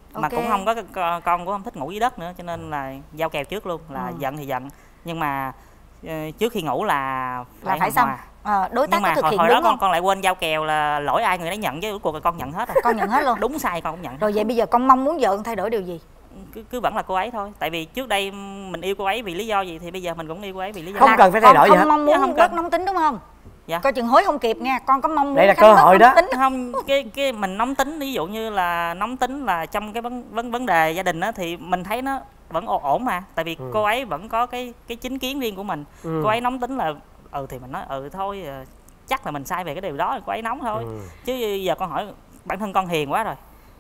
Mà cũng không có con cũng không thích ngủ dưới đất nữa, cho nên là giao kèo trước luôn là giận thì giận, nhưng mà trước khi ngủ là
phải xong. Đối tác có thực hiện
hồi
đúng
đó
không?
con lại quên giao kèo là lỗi ai người đấy nhận, chứ cuối cùng con nhận hết rồi.
Con nhận hết luôn.
Đúng sai con cũng nhận.
Rồi vậy bây giờ con mong muốn vợ con thay đổi điều gì?
Cứ vẫn là cô ấy thôi, tại vì trước đây mình yêu cô ấy vì lý do gì thì bây giờ mình cũng yêu cô ấy vì lý do
không cần phải thay đổi gì hết.
Không mong muốn bớt nóng tính đúng không?
Dạ.
Coi chừng hối không kịp nha. Con có mong muốn
đây là cơ hội đó.
Không, cái mình nóng tính, ví dụ như là nóng tính là trong cái vấn đề gia đình đó, thì mình thấy nó vẫn ổn mà, tại vì cô ấy vẫn có cái chính kiến riêng của mình. Cô ấy nóng tính là thì mình nói thôi, chắc là mình sai về cái điều đó, cô ấy nóng thôi. Chứ giờ con hỏi bản thân con hiền quá rồi,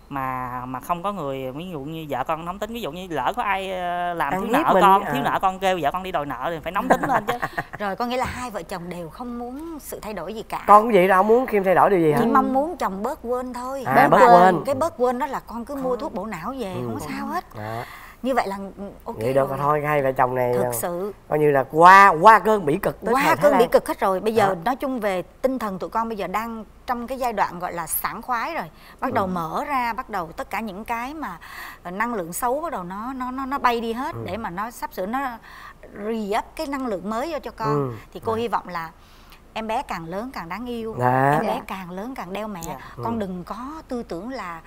mà không có người, ví dụ như vợ con nóng tính, ví dụ như lỡ có ai làm thiếu nợ con kêu vợ con đi đòi nợ thì phải nóng tính lên chứ.
Rồi có nghĩa là hai vợ chồng đều không muốn sự thay đổi gì cả.
Con cũng vậy đâu, muốn Kim thay đổi điều gì hả?
Chỉ mong muốn chồng bớt quên thôi.
Bớt quên.
Cái bớt quên đó là con cứ mua thuốc bổ não về, không có sao hết. Như vậy là ok.
Vậy đâu thôi, hai vợ chồng này
thực sự
coi như là qua cơn bỉ cực.
Qua cơn bỉ cực hết rồi. Bây giờ nói chung về tinh thần tụi con bây giờ đang trong cái giai đoạn gọi là sảng khoái rồi. Bắt đầu mở ra, bắt đầu tất cả những cái mà năng lượng xấu bắt đầu nó bay đi hết, để mà nó sắp sửa nó re-up cái năng lượng mới vô cho con. Thì cô hy vọng là em bé càng lớn càng đáng yêu, em bé càng lớn càng đeo mẹ. Con đừng có tư tưởng là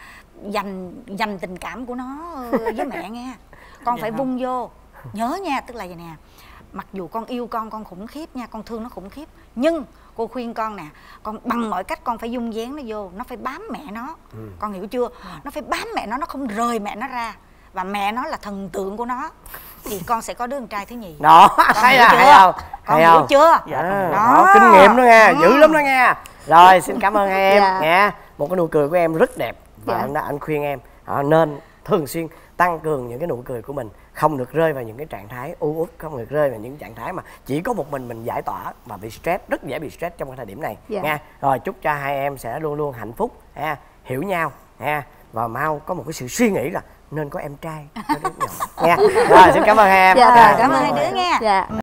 dành tình cảm của nó với mẹ nghe. Con phải vung vô. Nhớ nha, tức là vậy nè, mặc dù con yêu con khủng khiếp nha, con thương nó khủng khiếp, nhưng cô khuyên con nè, con bằng mọi cách con phải dung dáng nó vô, nó phải bám mẹ nó. Con hiểu chưa? Nó phải bám mẹ nó không rời mẹ nó ra, và mẹ nó là thần tượng của nó, thì con sẽ có đứa con trai thứ nhì.
Đó, hay không?
Con hiểu chưa?
Đó, kinh nghiệm đó nghe, dữ lắm đó nghe. Rồi, xin cảm ơn hai em nha. Một cái nụ cười của em rất đẹp, và anh khuyên em nên thường xuyên tăng cường những cái nụ cười của mình, không được rơi vào những cái trạng thái u uất, không được rơi vào những trạng thái mà chỉ có một mình giải tỏa, mà bị stress, rất dễ bị stress trong cái thời điểm này nha. Rồi chúc cho hai em sẽ luôn luôn hạnh phúc, hiểu nhau và mau có một cái sự suy nghĩ là nên có em trai, có đứa nhỏ nha. Rồi xin cảm ơn hai em.
Cảm ơn hai đứa nha.